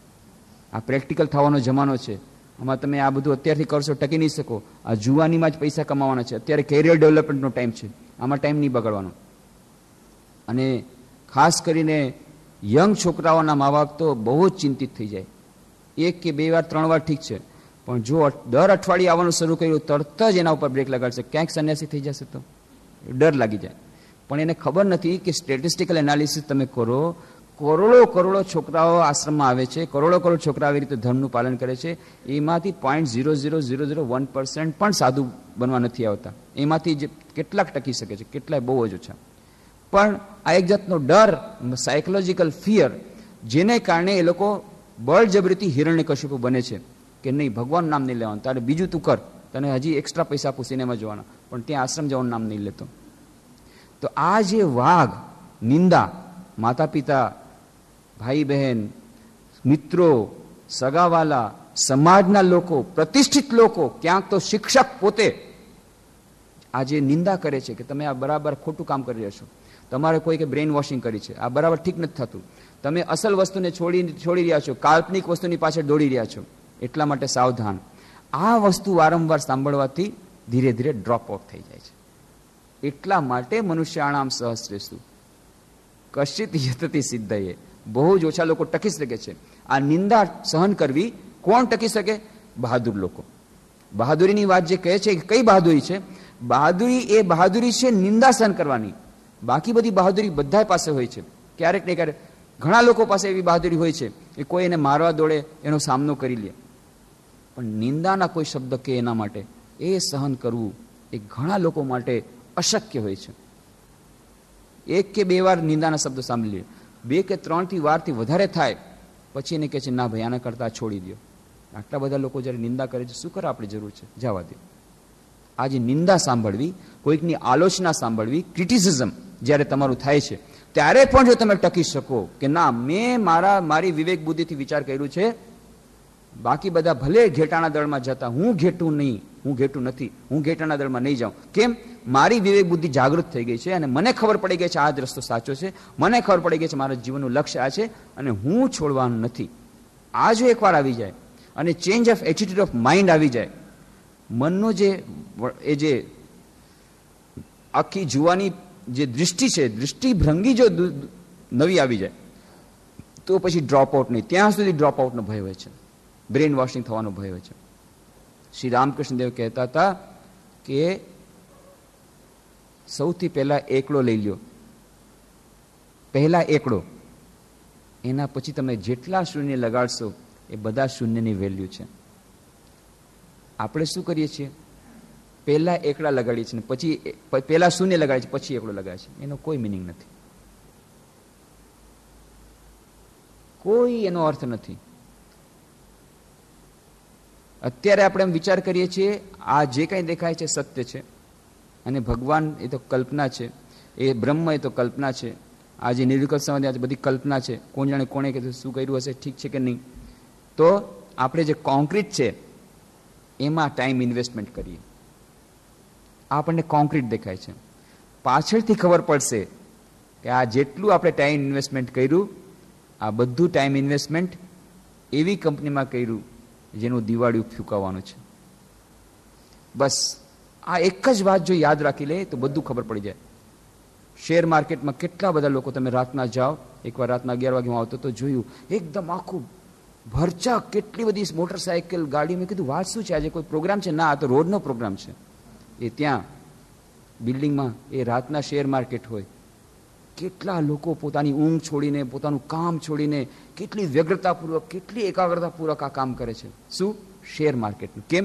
આ પ્રેક્ટિકલ થવાનો જમાનો છે. આમાં તમે આ બધું અત્યારથી કરશો ટકી નહીં શકો. આ જુવાનીમાં જ પૈસા કમાવાના છે. અત્યારે કેરિયર ડેવલપમેન્ટનો ટાઈમ છે. આમાં ટાઈમ નહીં બગાડવાનો. અને ખાસ કરીને યંગ છોકરાઓના મા બાપ તો બહુ જ ચિંતિત થઈ જાય. એક કે બે વાર ત્રણ વાર ઠીક છે, પણ જો દર અઠવાડિયે આવવાનું શરૂ કર્યું તરત જ એના ઉપર બ્રેક લગાડશે. ક્યાંક સંન્યાસી થઈ જશે તો ડર લાગી જાય. પણ એને ખબર નથી કે સ્ટેટિસ્ટિકલ એનાલિસિસ તમે કરો, કરોડો કરોડો છોકરાઓ આશ્રમમાં આવે છે, કરોડો કરોડ છોકરા આવી રીતે ધર્મનું પાલન કરે છે. એમાંથી point zero zero zero zero one percent પણ સાધુ બનવા નથી આવતા. એમાંથી જે કેટલાક ટકી શકે છે, કેટલાય બહુ જ ઓછા. પણ આ એક જાતનો ડર, સાયકોલોજીકલ ફિયર, જેને કારણે એ લોકો બળજબરીથી હિરણ્યકશિપુ બને છે કે નહીં, ભગવાન નામ નહીં લેવાનું, તારે બીજું તું કર, તને હજી એક્સ્ટ્રા પૈસા આપું સિનેમા જોવાના, પણ ત્યાં આશ્રમ જવાનું નામ નહીં લેતો. તો આ જે વાઘ, નિંદા, માતા પિતા, ભાઈ બહેન, મિત્રો, સગાવાલા, સમાજના લોકો, પ્રતિષ્ઠિત લોકો, ક્યાંક તો શિક્ષક પોતે આજે નિંદા કરે છે કે તમે આ બરાબર ખોટું કામ કરી રહ્યા છો, તમારે કોઈ કે બ્રેઇન વોશિંગ કરી છે, આ બરાબર ઠીક નથી થતું, તમે અસલ વસ્તુને છોડી છોડી રહ્યા છો, કાલ્પનિક વસ્તુની પાછળ દોડી રહ્યા છો, એટલા માટે સાવધાન. આ વસ્તુ વારંવાર સાંભળવાથી ધીરે ધીરે ડ્રોપ આઉટ થઈ જાય છે. એટલા માટે મનુષ્યાણામ સહસ્રેષુ કશ્ચિત યતતિ સિદ્ધયે, બહુ જ ઓછા લોકો ટકી શકે છે. આ નિંદા સહન કરવી કોણ ટકી શકે? બહાદુર લોકો. બહાદુરીની વાત જે કહે છે, કઈ બહાદુરી છે? બહાદુરી એ બહાદુરી છે નિંદા સહન કરવાની. બાકી બધી બહાદુરી બધા પાસે હોય છે. ક્યારેક ને ક્યારેક ઘણા લોકો પાસે એવી બહાદુરી હોય છે કે કોઈ એને મારવા દોડે એનો સામનો કરી લે, પણ નિંદાના કોઈ શબ્દ કે એના માટે એ સહન કરવું એ ઘણા લોકો માટે અશક્ય હોય છે. એક કે બે વાર નિંદાના શબ્દો સાંભળી લે, બે કે ત્રણ થી વારથી વધારે થાય પછી એને કહે છે ના ભાઈ આના કરતા છોડી દો. આટલા બધા લોકો જયારે નિંદા કરે છે, શું કરે આપણી જરૂર છે, જવા દે. આજે નિંદા સાંભળવી, કોઈકની આલોચના સાંભળવી, ક્રિટિસિઝમ જ્યારે તમારું થાય છે ત્યારે પણ જો તમે ટકી શકો કે ના મેં મારા મારી વિવેક બુદ્ધિથી વિચાર કર્યું છે, બાકી બધા ભલે ઘેટાના દળમાં જતા, હું ઘેટું નહીં, હું ઘેટું નથી, હું ઘેટાના દળમાં નહીં જાઉં. કેમ? મારી વિવેક બુદ્ધિ જાગૃત થઈ ગઈ છે અને મને ખબર પડી ગઈ છે આ જ રસ્તો સાચો છે, મને ખબર પડી ગઈ છે મારા જીવનનું લક્ષ્ય આ છે અને હું છોડવાનું નથી. આ જો એકવાર આવી જાય અને change of attitude of mind આવી જાય, મનનો જે એ જે આખી જુવાની જે દૃષ્ટિ છે, દૃષ્ટિ ભ્રંગી જો નવી આવી જાય તો પછી ડ્રોપ આઉટ નહીં. ત્યાં સુધી ડ્રોપ આઉટનો ભય હોય છે, બ્રેઇન વોશિંગ થવાનો ભય હોય છે. શ્રી રામકૃષ્ણ દેવ કહેતા હતા કે સૌથી પહેલા એકડો લઈ લ્યો, પહેલા એકડો, એના પછી તમે જેટલા શૂન્ય લગાડશો એ બધા શૂન્યની વેલ્યુ છે. આપણે શું કરીએ છીએ? પહેલા એકડા લગાડીએ છીએ, પછી પહેલા શૂન્ય લગાડીએ છીએ, પછી એકડો લગાડે છે. એનો કોઈ મિનિંગ નથી, કોઈ એનો અર્થ નથી. અત્યારે આપણે એમ વિચાર કરીએ છીએ આ જે કંઈ દેખાય છે સત્ય છે, અને ભગવાન એ તો કલ્પના છે, એ બ્રહ્મ એ તો કલ્પના છે, આ જે નિર્વિકલ્પ સમાધિ આ બધી કલ્પના છે, કોણ જાણે કોણે કીધું, શું કર્યું હશે, ઠીક છે કે નહીં. તો આપણે જે કોન્ક્રીટ છે એમાં ટાઈમ ઇન્વેસ્ટમેન્ટ કરીએ, આપણને કોન્ક્રીટ દેખાય છે. પાછળથી ખબર પડશે કે આ જેટલું આપણે ટાઈમ ઇન્વેસ્ટમેન્ટ કર્યું, આ બધું ટાઈમ ઇન્વેસ્ટમેન્ટ એવી કંપનીમાં કર્યું જેનું દિવાળીયું ફૂંકાવવાનું છે. બસ આ એક જ વાત જો યાદ રાખી લે તો બધું ખબર પડી જાય. શેર માર્કેટમાં કેટલા બધા લોકો, તમે રાતના જાઓ, એકવાર રાતના અગિયાર વાગે હું આવતો તો જોયું એકદમ આખું ભરચા, કેટલી બધી મોટરસાયકલ, ગાડી. મેં કીધું વાત શું છે, આજે કોઈ પ્રોગ્રામ છે? ના, આ તો રોડનો પ્રોગ્રામ છે. એ ત્યાં બિલ્ડિંગમાં એ રાતના શેર માર્કેટ હોય, કેટલા લોકો પોતાની ઊંઘ છોડીને, પોતાનું કામ છોડીને કેટલી વ્યગ્રતાપૂર્વક, કેટલી એકાગ્રતાપૂર્વક આ કામ કરે છે. શું? શેર માર્કેટનું. કેમ?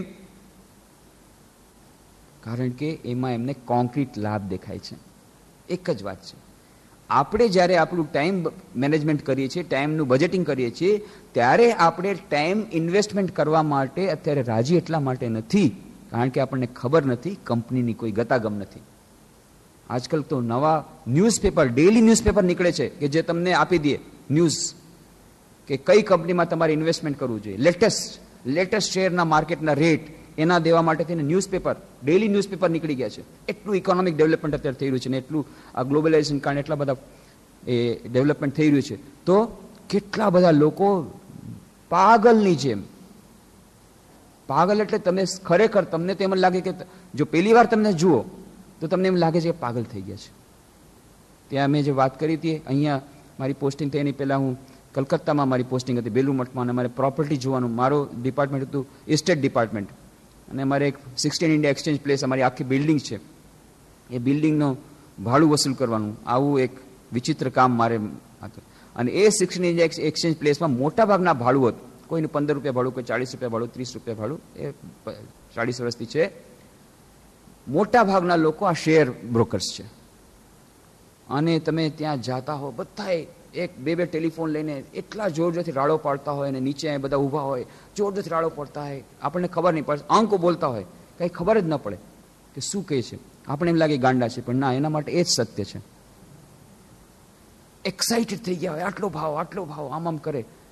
કારણ કે એમાં એમને કોન્ક્રીટ લાભ દેખાય છે. એક જ વાત છે, આપણે જ્યારે આપણું ટાઈમ મેનેજમેન્ટ કરીએ છીએ, ટાઈમનું બજેટિંગ કરીએ છીએ, ત્યારે આપણે ટાઈમ ઇન્વેસ્ટમેન્ટ કરવા માટે અત્યારે રાજી એટલા માટે નથી કારણ કે આપણને ખબર નથી, કંપનીની કોઈ ગતાગમ નથી. આજકાલ તો નવા ન્યૂઝપેપર, ડેઇલી ન્યૂઝપેપર નીકળે છે કે જે તમને આપી દે ન્યૂઝ કે કઈ કંપનીમાં તમારે ઇન્વેસ્ટમેન્ટ કરવું જોઈએ, લેટેસ્ટ લેટેસ્ટ શેરના માર્કેટના રેટ એના દેવા માટે થઈને ન્યૂઝપેપર, ડેઇલી ન્યૂઝપેપર નીકળી ગયા છે. એટલું ઇકોનોમિક ડેવલપમેન્ટ અત્યારે થઈ રહ્યું છે ને એટલું આ ગ્લોબલાઇઝેશન કારણે એટલા બધા એ ડેવલપમેન્ટ થઈ રહ્યું છે, તો કેટલા બધા લોકો પાગલની જેમ, પાગલ એટલે તમે ખરેખર તમને તો એમ લાગે કે જો પહેલી વાર તમને જુઓ તો તમને એમ લાગે છે કે પાગલ થઈ ગયા છે. ત્યાં મેં જે વાત કરી હતી, અહીંયા મારી પોસ્ટિંગ થઈ એની પહેલાં હું કલકત્તામાં મારી પોસ્ટિંગ હતી, બેલુ મઠમાં, અને મારે પ્રોપર્ટી જોવાનું, મારું ડિપાર્ટમેન્ટ હતું એસ્ટેટ ડિપાર્ટમેન્ટ, અને અમારે એક સિક્સટીન ઇન્ડિયા એક્સચેન્જ પ્લેસ, અમારી આખી બિલ્ડિંગ છે, એ બિલ્ડિંગનું ભાડું વસૂલ કરવાનું, આવું એક વિચિત્ર કામ મારે હતું. અને એ સિક્સટીન ઇન્ડિયા એક્સચેન્જ પ્લેસમાં મોટા ભાગના ભાડું હતું, કોઈને પંદર રૂપિયા ભાડું, કોઈ ચાલીસ રૂપિયા ભાડું, ત્રીસ રૂપિયા ભાડું. એ ચાલીસ વર્ષથી છે. મોટા ભાગના લોકો આ શેર બ્રોકર્સ છે. અને તમે ત્યાં જાતા હો, બધા એક બે બે ટેલિફોન લઈને એટલા જોર જોરથી રાડો પાડતા હોય, અને નીચે બધા ઊભા હોય, જોર જોરથી રાડો પડતા હોય, આપણને ખબર નહીં પડે, અંકો બોલતા હોય, કંઈ ખબર જ ન પડે કે શું કહે છે. આપણે એમ લાગે ગાંડા છે, પણ ના, એના માટે એ જ સત્ય છે. એક્સાઇટેડ થઈ ગયા હોય, આટલો ભાવ, આટલો ભાવ, આમ આમ કરે.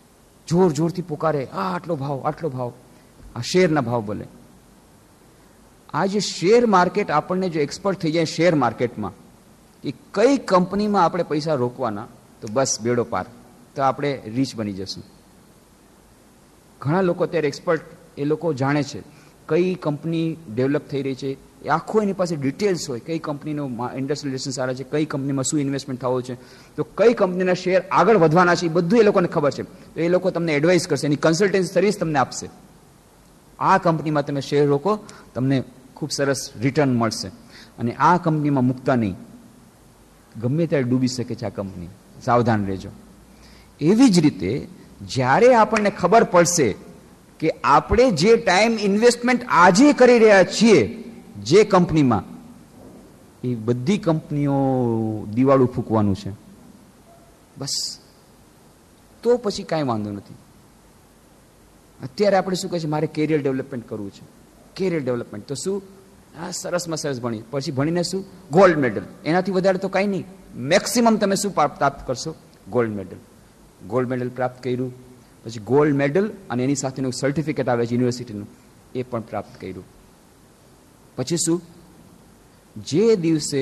જોર જોરથી પોકારે, આ આટલો ભાવ, આટલો ભાવ, આ શેરના ભાવ બોલે. આ જે શેર માર્કેટ આપણને જો એક્સપર્ટ થઈ જાય શેર માર્કેટમાં કે કઈ કંપનીમાં આપણે પૈસા રોકવાના, તો બસ બેડો પાર, તો આપણે રીચ બની જશું. ઘણા લોકો અત્યારે એક્સપર્ટ, એ લોકો જાણે છે કઈ કંપની ડેવલપ થઈ રહી છે, એ આખું એની પાસે ડિટેલ્સ હોય, કઈ કંપનીનો ઇન્ડસ્ટ્રીયલ રિલેશન સારા છે, કઈ કંપનીમાં શું ઇન્વેસ્ટમેન્ટ થવો છે, તો કઈ કંપનીના શેર આગળ વધવાના છે, એ બધું એ લોકોને ખબર છે. તો એ લોકો તમને એડવાઇસ કરશે, એની કન્સલ્ટન્સી સર્વિસ તમને આપશે. આ કંપનીમાં તમે શેર રોકો, તમને ખૂબ સરસ રિટર્ન મળશે, અને આ કંપનીમાં મૂકતા નહીં, ગમે ત્યારે ડૂબી શકે છે આ કંપની, સાવધાન રહેજો. એવી જ રીતે જ્યારે આપણને ખબર પડશે કે આપણે જે ટાઈમ ઇન્વેસ્ટમેન્ટ આજે કરી રહ્યા છીએ જે કંપનીમાં, એ બધી કંપનીઓ દિવાળું ફૂંકવાનું છે, બસ તો પછી કાંઈ વાંધો નથી. અત્યારે આપણે શું કહે છે, મારે કેરિયર ડેવલપમેન્ટ કરવું છે, કેરિયર ડેવલપમેન્ટ, તો શું, આ સરસમાં સરસ ભણી, પછી ભણીને શું, ગોલ્ડ મેડલ, એનાથી વધારે તો કાંઈ નહીં. મેક્સિમમ તમે શું પ્રાપ્ત કરશો, ગોલ્ડ મેડલ. ગોલ્ડ મેડલ પ્રાપ્ત કર્યું, પછી ગોલ્ડ મેડલ અને એની સાથેનું સર્ટિફિકેટ આવે છે યુનિવર્સિટીનું, એ પણ પ્રાપ્ત કર્યું. પછી શું, જે દિવસે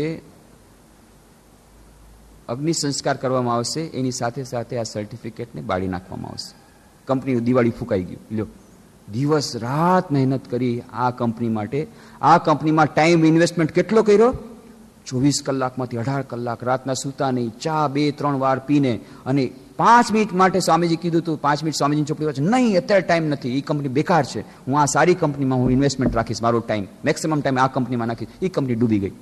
અગ્નિ સંસ્કાર કરવામાં આવશે એની સાથે સાથે આ સર્ટિફિકેટને બાળી નાખવામાં આવશે. કંપનીનું દિવાળી ફૂંકાઈ ગયું. લ્યો, દિવસ રાત મહેનત કરી આ કંપની માટે, આ કંપનીમાં ટાઈમ ઇન્વેસ્ટમેન્ટ કેટલો કર્યો, ચોવીસ કલાકમાંથી અઢાર કલાક, રાતના સૂતા નહીં, ચા બે ત્રણ વાર પીને, અને પાંચ મિનિટ માટે સ્વામીજી કીધું હતું, પાંચ મિનિટ સ્વામીજીની ચોપડી વાંચે, નહીં અત્યારે ટાઈમ નથી, એ કંપની બેકાર છે, હું આ સારી કંપનીમાં હું ઇન્વેસ્ટમેન્ટ રાખીશ, મારો ટાઈમ મેક્સિમમ ટાઈમ આ કંપનીમાં નાખીશ, એ કંપની ડૂબી ગઈ.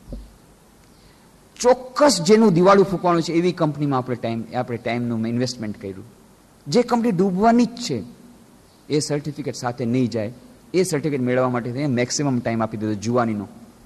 ચોક્કસ જેનું દિવાળું ફૂંકવાનું છે એવી કંપનીમાં આપણે ટાઈમ આપણે ટાઈમનું ઇન્વેસ્ટમેન્ટ કર્યું, જે કંપની ડૂબવાની જ છે એ સર્ટિફિકેટ સાથે નહીં જાય. એ સર્ટિફિકેટ મેળવવા માટે મેક્સિમમ ટાઈમ આપી દીધો જુવાનીનો.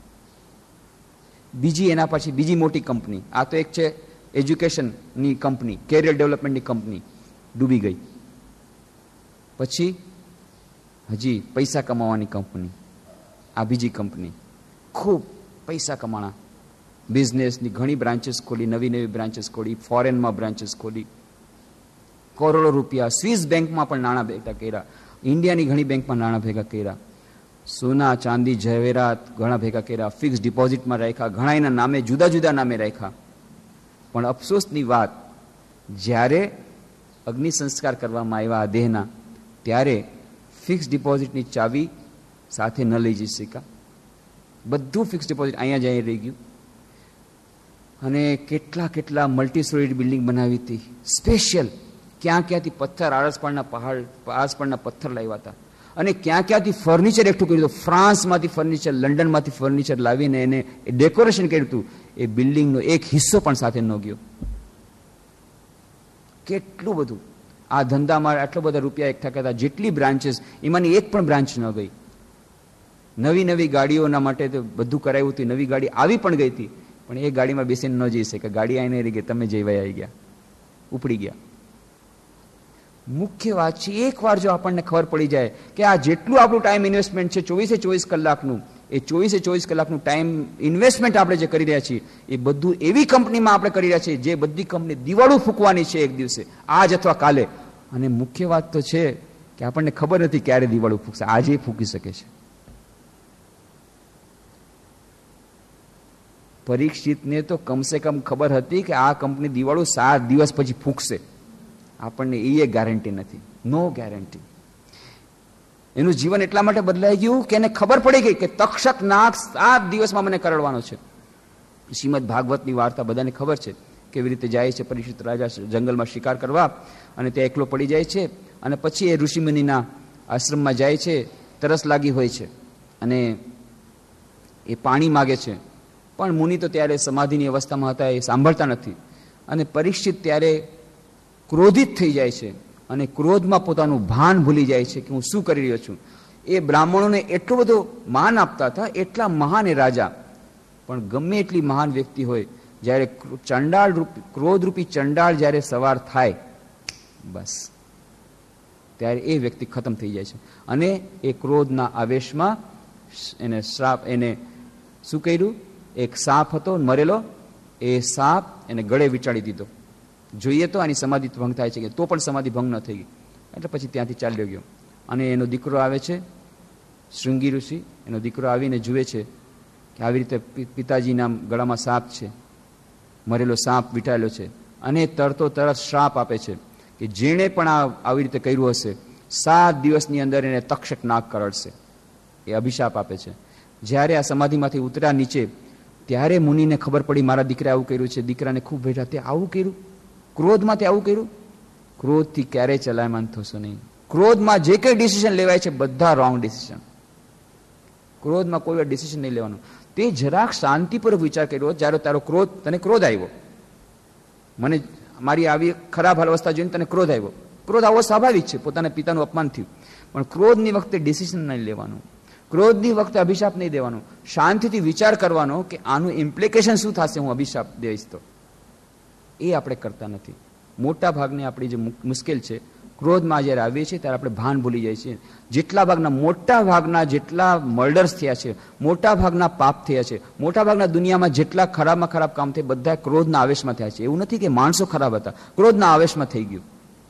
બીજી એના પછી બીજી મોટી કંપની, આ તો એક છે એજ્યુકેશનની કંપની, કેરિયર ડેવલપમેન્ટની કંપની, ડૂબી ગઈ. પછી હજી પૈસા કમાવાની કંપની, આ બીજી કંપની, ખૂબ પૈસા કમાણા, બિઝનેસની ઘણી બ્રાન્ચીસ ખોલી, નવી નવી બ્રાન્ચીસ ખોલી, ફોરેનમાં બ્રાન્ચીસ ખોલી, કરોડો રૂપિયા, સ્વિસ બેંકમાં પણ નાણાં ભેગા કર્યા, ઇન્ડિયાની ઘણી બેંકમાં નાણાં ભેગા કર્યા, સોના ચાંદી ઝવેરાત ઘણા ભેગા કર્યા, ફિક્સ ડિપોઝિટમાં રાખ્યા, ઘણા એના નામે જુદા જુદા નામે રાખ્યા. પણ અફસોસની વાત, જ્યારે અગ્નિ સંસ્કાર કરવામાં આવ્યા આ દેહના, ત્યારે ફિક્સ ડિપોઝિટની ચાવી સાથે ન લઈ જઈ શક્યા. બધું ફિક્સ ડિપોઝિટ અહીંયા જ અહીં રહી ગયું. અને કેટલા કેટલા મલ્ટી સ્ટોરી બિલ્ડિંગ બનાવી હતી સ્પેશિયલ, ક્યાં ક્યાંથી પથ્થર, આરસપાળના પહાડ, આરસપાળના પથ્થર લાવ્યા હતા, અને ક્યાં ક્યાંથી ફર્નિચર એકઠું કર્યું હતું, ફ્રાન્સમાંથી ફર્નિચર, લંડનમાંથી ફર્નિચર લાવીને એને ડેકોરેશન કર્યું હતું. એ બિલ્ડિંગનો એક હિસ્સો પણ સાથે ન ગયો. કેટલું બધું આ ધંધામાં આટલો બધા રૂપિયા એકઠા કરતા, જેટલી બ્રાન્ચીસ, એમાંની એક પણ બ્રાન્ચ ન ગઈ. નવી નવી ગાડીઓના માટે તો બધું કરાયું હતું, નવી ગાડી આવી પણ ગઈ હતી, પણ એ ગાડીમાં બેસીને ન જઈ શકે, ગાડી આવીને રહી ગઈ, તમે જઈ વયા આવી ગયા, ઉપડી ગયા. મુખ્ય વાત છે, એક વાર જો આપણને ખબર પડી જાય કે આ જેટલું આપણું ટાઈમ ઇન્વેસ્ટમેન્ટ છે ચોવીસે ચોવીસ કલાકનું, એ ચોવીસે ચોવીસ કલાકનું ટાઈમ ઇન્વેસ્ટમેન્ટ આપણે જે કરી રહ્યા છીએ એ બધું એવી કંપનીમાં આપણે કરી રહ્યા છીએ જે બધી કંપની દિવાળું ફૂંકવાની છે એક દિવસે, આજ અથવા કાલે. અને મુખ્ય વાત તો છે કે આપણને ખબર નથી ક્યારે દિવાળું ફૂંકશે, આજે ફૂંકી શકે છે. પરીક્ષિતને તો કમસે કમ ખબર હતી કે આ કંપની દિવાળું સાત દિવસ પછી ફૂંકશે, આપણને એ ગેરંટી નથી, નો ગેરંટી. એનું જીવન એટલા માટે બદલાઈ ગયું કે એને ખબર પડી ગઈ કે તક્ષક નાગ સાત દિવસમાં મને કરડવાનો છે. શ્રીમદ ભાગવતની વાર્તા બધાને ખબર છે, કેવી રીતે જાય છે પરીક્ષિત રાજા જંગલમાં શિકાર કરવા, અને ત્યાં એકલો પડી જાય છે, અને પછી એ ઋષિમુનિના આશ્રમમાં જાય છે, તરસ લાગી હોય છે, અને એ પાણી માગે છે, પણ મુનિ તો ત્યારે સમાધિની અવસ્થામાં હતા, એ સાંભળતા નથી. અને પરીક્ષિત ત્યારે ક્રોધિત થઈ જાય છે, અને ક્રોધમાં પોતાનું ભાન ભૂલી જાય છે કે હું શું કરી રહ્યો છું. એ બ્રાહ્મણોને એટલો બધો માન આપતા હતા, એટલા મહાન એ રાજા, પણ ગમે એટલી મહાન વ્યક્તિ હોય, જ્યારે ચંડાળ રૂપી ક્રોધરૂપી ચંડાળ જ્યારે સવાર થાય, બસ ત્યારે એ વ્યક્તિ ખતમ થઈ જાય છે. અને એ ક્રોધના આવેશમાં એને શ્રાપ, એને શું કર્યું, એક સાપ હતો મરેલો, એ સાપ એને ગળે વિચાળી દીધો. જોઈએ તો આની સમાધિ ભંગ થાય છે કે, તો પણ સમાધિ ભંગ ન થઈ ગઈ. એટલે પછી ત્યાંથી ચાલ્યો ગયો. અને એનો દીકરો આવે છે, શૃંગી ઋષિ, એનો દીકરો આવીને જુએ છે કે આવી રીતે પિતાજીના ગળામાં સાપ છે, મરેલો સાપ વીંટાયેલો છે, અને તરતો તરત શ્રાપ આપે છે કે જેણે પણ આ આવી રીતે કર્યું હશે સાત દિવસની અંદર એને તક્ષક નાગ કરડશે. એ અભિશાપ આપે છે. જ્યારે આ સમાધિમાંથી ઉતર્યા નીચે ત્યારે મુનિને ખબર પડી મારા દીકરાએ આવું કર્યું છે. દીકરાને ખૂબ ભેટા, તે આવું કર્યું, ક્રોધમાં તે આવું કર્યું. ક્રોધથી ક્યારેય ચલાયમાન થશો નહીં. ક્રોધમાં જે કંઈ ડિસિઝન લેવાય છે બધા રોંગ ડિસિઝન. ક્રોધમાં કોઈ ડિસિઝન નહીં લેવાનું. તે જરાક શાંતિપૂર્વક વિચાર કર્યો, જ્યારે તારો ક્રોધ, તને ક્રોધ આવ્યો, મને મારી આવી ખરાબ અવસ્થા જોઈને તને ક્રોધ આવ્યો. ક્રોધ આવો સ્વાભાવિક છે, પોતાના પિતાનું અપમાન થયું, પણ ક્રોધની વખતે ડિસિઝન નહીં લેવાનું, ક્રોધની વખતે અભિશાપ નહીં દેવાનો. શાંતિથી વિચાર કરવાનો કે આનું ઇમ્પ્લિકેશન શું થશે હું અભિશાપ દઈશ તો. એ આપણે કરતા નથી. મોટા ભાગની આપણી જે મુશ્કેલ છે, ક્રોધમાં જ્યારે આવીએ છીએ ત્યારે આપણે ભાન ભૂલી જાય છીએ. જેટલા ભાગના મોટા ભાગના જેટલા મર્ડર્સ થયા છે, મોટા ભાગના પાપ થયા છે, મોટા ભાગના દુનિયામાં જેટલા ખરાબમાં ખરાબ કામ થયા બધા ક્રોધના આવેશમાં થયા છે. એવું નથી કે માણસો ખરાબ હતા, ક્રોધના આવેશમાં થઈ ગયું.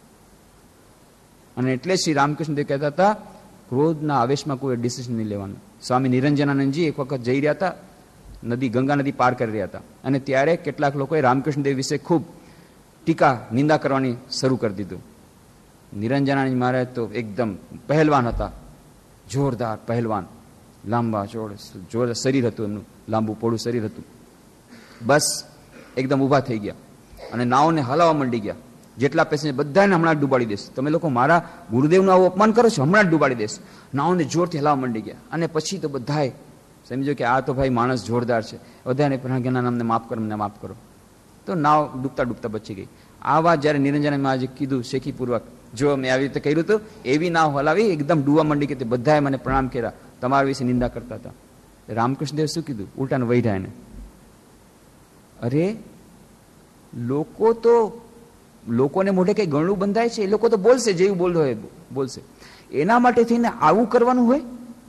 અને એટલે શ્રી રામકૃષ્ણ દેવ કહેતા હતા ક્રોધના આવેશમાં કોઈ ડિસિઝન નહીં લેવાનું. સ્વામી નિરંજનાનંદજી એક વખત જઈ રહ્યા હતા, નદી ગંગા નદી પાર કરી રહ્યા હતા, અને ત્યારે કેટલાક લોકોએ રામકૃષ્ણ દેવ વિશે ખૂબ ટીકા નિંદા કરવાની શરૂ કરી દીધું. નિરંજનાનંદ મહારાજ તો એકદમ પહેલવાન હતા, જોરદાર પહેલવાન, લાંબા ચોડ જોરદાર શરીર હતું એમનું, લાંબુ પોળું શરીર હતું. બસ એકદમ ઊભા થઈ ગયા અને નાવને હલાવવા માંડી ગયા. જેટલા પેસેન્જર બધાને હમણાં જ ડૂબાડી દેશ, તમે લોકો મારા ગુરુદેવનું આવું અપમાન કરો છો, હમણાં જ ડૂબાડી દેશ. નાવને જોરથી હલાવવા માંડી ગયા. અને પછી તો બધાએ સમજો કે આ તો ભાઈ માણસ જોરદાર છે, બધાને પ્રજ્ઞાના નામને માફ કરો, મને માફ કરો. તો નાવ ડૂબતા ડૂબતા બચી ગઈ. આ વાત જ્યારે નિરંજન મહારાજે કીધું શેખીપૂર્વક, જો મેં આવી રીતે કર્યું હતું, એવી નાવ હલાવી એકદમ ડૂબવા માંડી કે તે બધાએ મને પ્રણામ કર્યા, તમારા વિશે નિંદા કરતા હતા. રામકૃષ્ણદેવ શું કીધું? ઉલટાને વૈઢા એને, અરે લોકો તો લોકોને મોઢે કઈ ગળું બંધાય છે, એ લોકો તો બોલશે, જેવું બોલતો હોય બોલશે. એના માટે થઈને આવું કરવાનું હોય?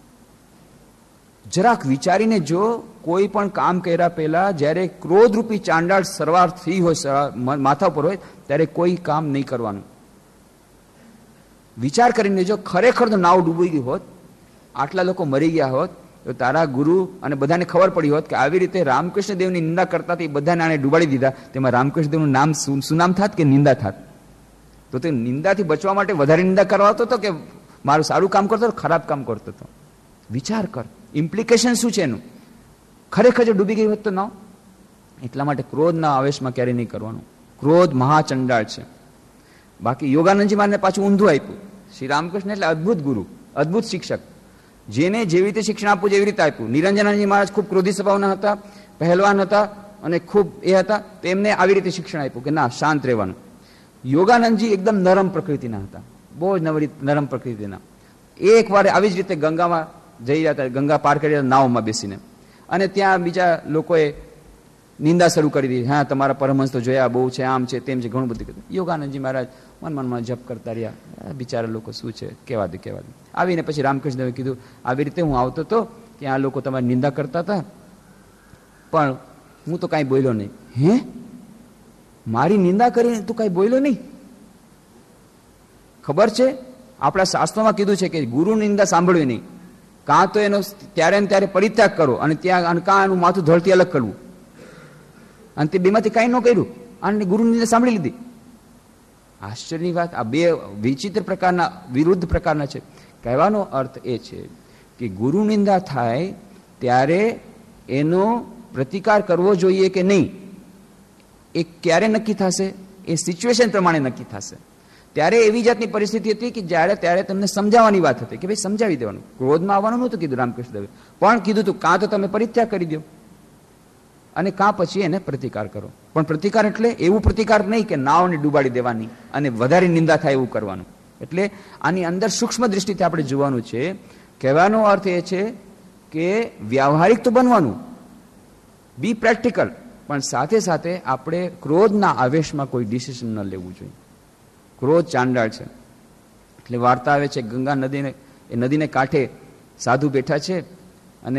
જરાક વિચારીને જો. કોઈ પણ કામ કર્યા પહેલા જ્યારે ક્રોધરૂપી ચાંડાળ સરવાર થઈ હોય માથા ઉપર હોય ત્યારે કોઈ કામ નહીં કરવાનું. વિચાર કરીને જો ખરેખર તો નાવ ડૂબી ગઈ હોત, આટલા લોકો મરી ગયા હોત, તો તારા ગુરુ અને બધાને ખબર પડી હોત કે આવી રીતે રામકૃષ્ણ દેવની નિંદા કરતા તે બધાને આને ડૂબાડી દીધા, તેમાં રામકૃષ્ણ દેવનું નામ શું નામ થાત કે નિંદા થાત? તો તે નિંદાથી બચવા માટે વધારે નિંદા કરવાતો હતો કે મારું સારું કામ કરતો હતો, ખરાબ કામ કરતો હતો? વિચાર કર, ઇમ્પ્લિકેશન શું છે એનું. ખરેખર જો ડૂબી ગઈ હોત તો ના. એટલા માટે ક્રોધના આવેશમાં ક્યારેય નહીં કરવાનું. ક્રોધ મહાચંડાળ છે. બાકી યોગાનંદજી મારને પાછું ઊંધું આપ્યું. શ્રી રામકૃષ્ણ એટલે અદ્ભુત ગુરુ, અદ્ભુત શિક્ષક, જેને જેવી રીતે શિક્ષણ આપવું જેવી રીતે આપ્યું. નિરંજનાનંદજી મહારાજ ખૂબ ક્રોધી સ્વભાવના હતા, પહેલવાન હતા અને ખૂબ એ હતા, તો એમને આવી રીતે શિક્ષણ આપ્યું કે ના, શાંત રહેવાનું. યોગાનંદજી એકદમ નરમ પ્રકૃતિના હતા, બહુ જ નવરી નરમ પ્રકૃતિના. એક વાર આવી જ રીતે ગંગામાં જઈ રહ્યા હતા, ગંગા પાર કરી રહ્યા નાવમાં બેસીને, અને ત્યાં બીજા લોકોએ નિંદા શરૂ કરી દીધી. હા, તમારા પરમહંસ તો જોયા, બહુ છે, આમ છે, તેમ છે, ઘણું બધું કીધું. યોગાનંદજી મહારાજ મન મનમાં જપ કરતા રહ્યા, બિચારા લોકો શું છે, કેવા દે કેવા દે. આવીને પછી રામકૃષ્ણદેવે કીધું, આવી રીતે હું આવતો હતો ત્યાં આ લોકો તમારી નિંદા કરતા હતા, પણ હું તો કાંઈ બોલ્યો નહીં. હે, મારી નિંદા કરીને તું કાંઈ બોલ્યો નહીં? ખબર છે આપણા શાસ્ત્રોમાં કીધું છે કે ગુરુની નિંદા સાંભળવી નહીં, કાં તો એનો ત્યારે ને ત્યારે પરિત્યાગ કરો, અને ત્યાં કાં એનું માથું ધરતી અલગ કરવું. અને તે બેમાંથી કાંઈ ન કર્યું અને ગુરુની નિંદા સાંભળી લીધી. આશ્ચર્યની વાત. આ બે વિચિત્ર પ્રકારના, વિરુદ્ધ પ્રકારના છે. કહેવાનો અર્થ એ છે કે ગુરુ નિંદા થાય ત્યારે એનો પ્રતિકાર કરવો જોઈએ કે નહીં, એ ક્યારે નક્કી થશે? એ સિચ્યુએશન પ્રમાણે નક્કી થશે. ત્યારે એવી જાતની પરિસ્થિતિ હતી કે જ્યારે ત્યારે તમને સમજાવવાની વાત હતી કે ભાઈ સમજાવી દેવાનું. ક્રોધમાં આવવાનું નહોતું કીધું રામકૃષ્ણદેવે, પણ કીધું તું કાં તો તમે પરિત્યાગ કરી દો અને કાં પછી એને પ્રતિકાર કરો. પણ પ્રતિકાર એટલે એવું પ્રતિકાર નહીં કે નાવને ડૂબાડી દેવાની અને વધારે નિંદા થાય એવું કરવાનું. એટલે આની અંદર સૂક્ષ્મ દ્રષ્ટિથી આપણે જોવાનું છે. કહેવાનો અર્થ એ છે કે વ્યવહારિક તો બનવાનું, બી પ્રેક્ટિકલ, પણ સાથે સાથે આપણે ક્રોધના આવેશમાં કોઈ ડિસિઝન ન લેવું જોઈએ. ક્રોધ ચાંડાળ છે. એટલે વાર્તા આવે છે, ગંગા નદીને એ નદીને કાંઠે સાધુ બેઠા છે અને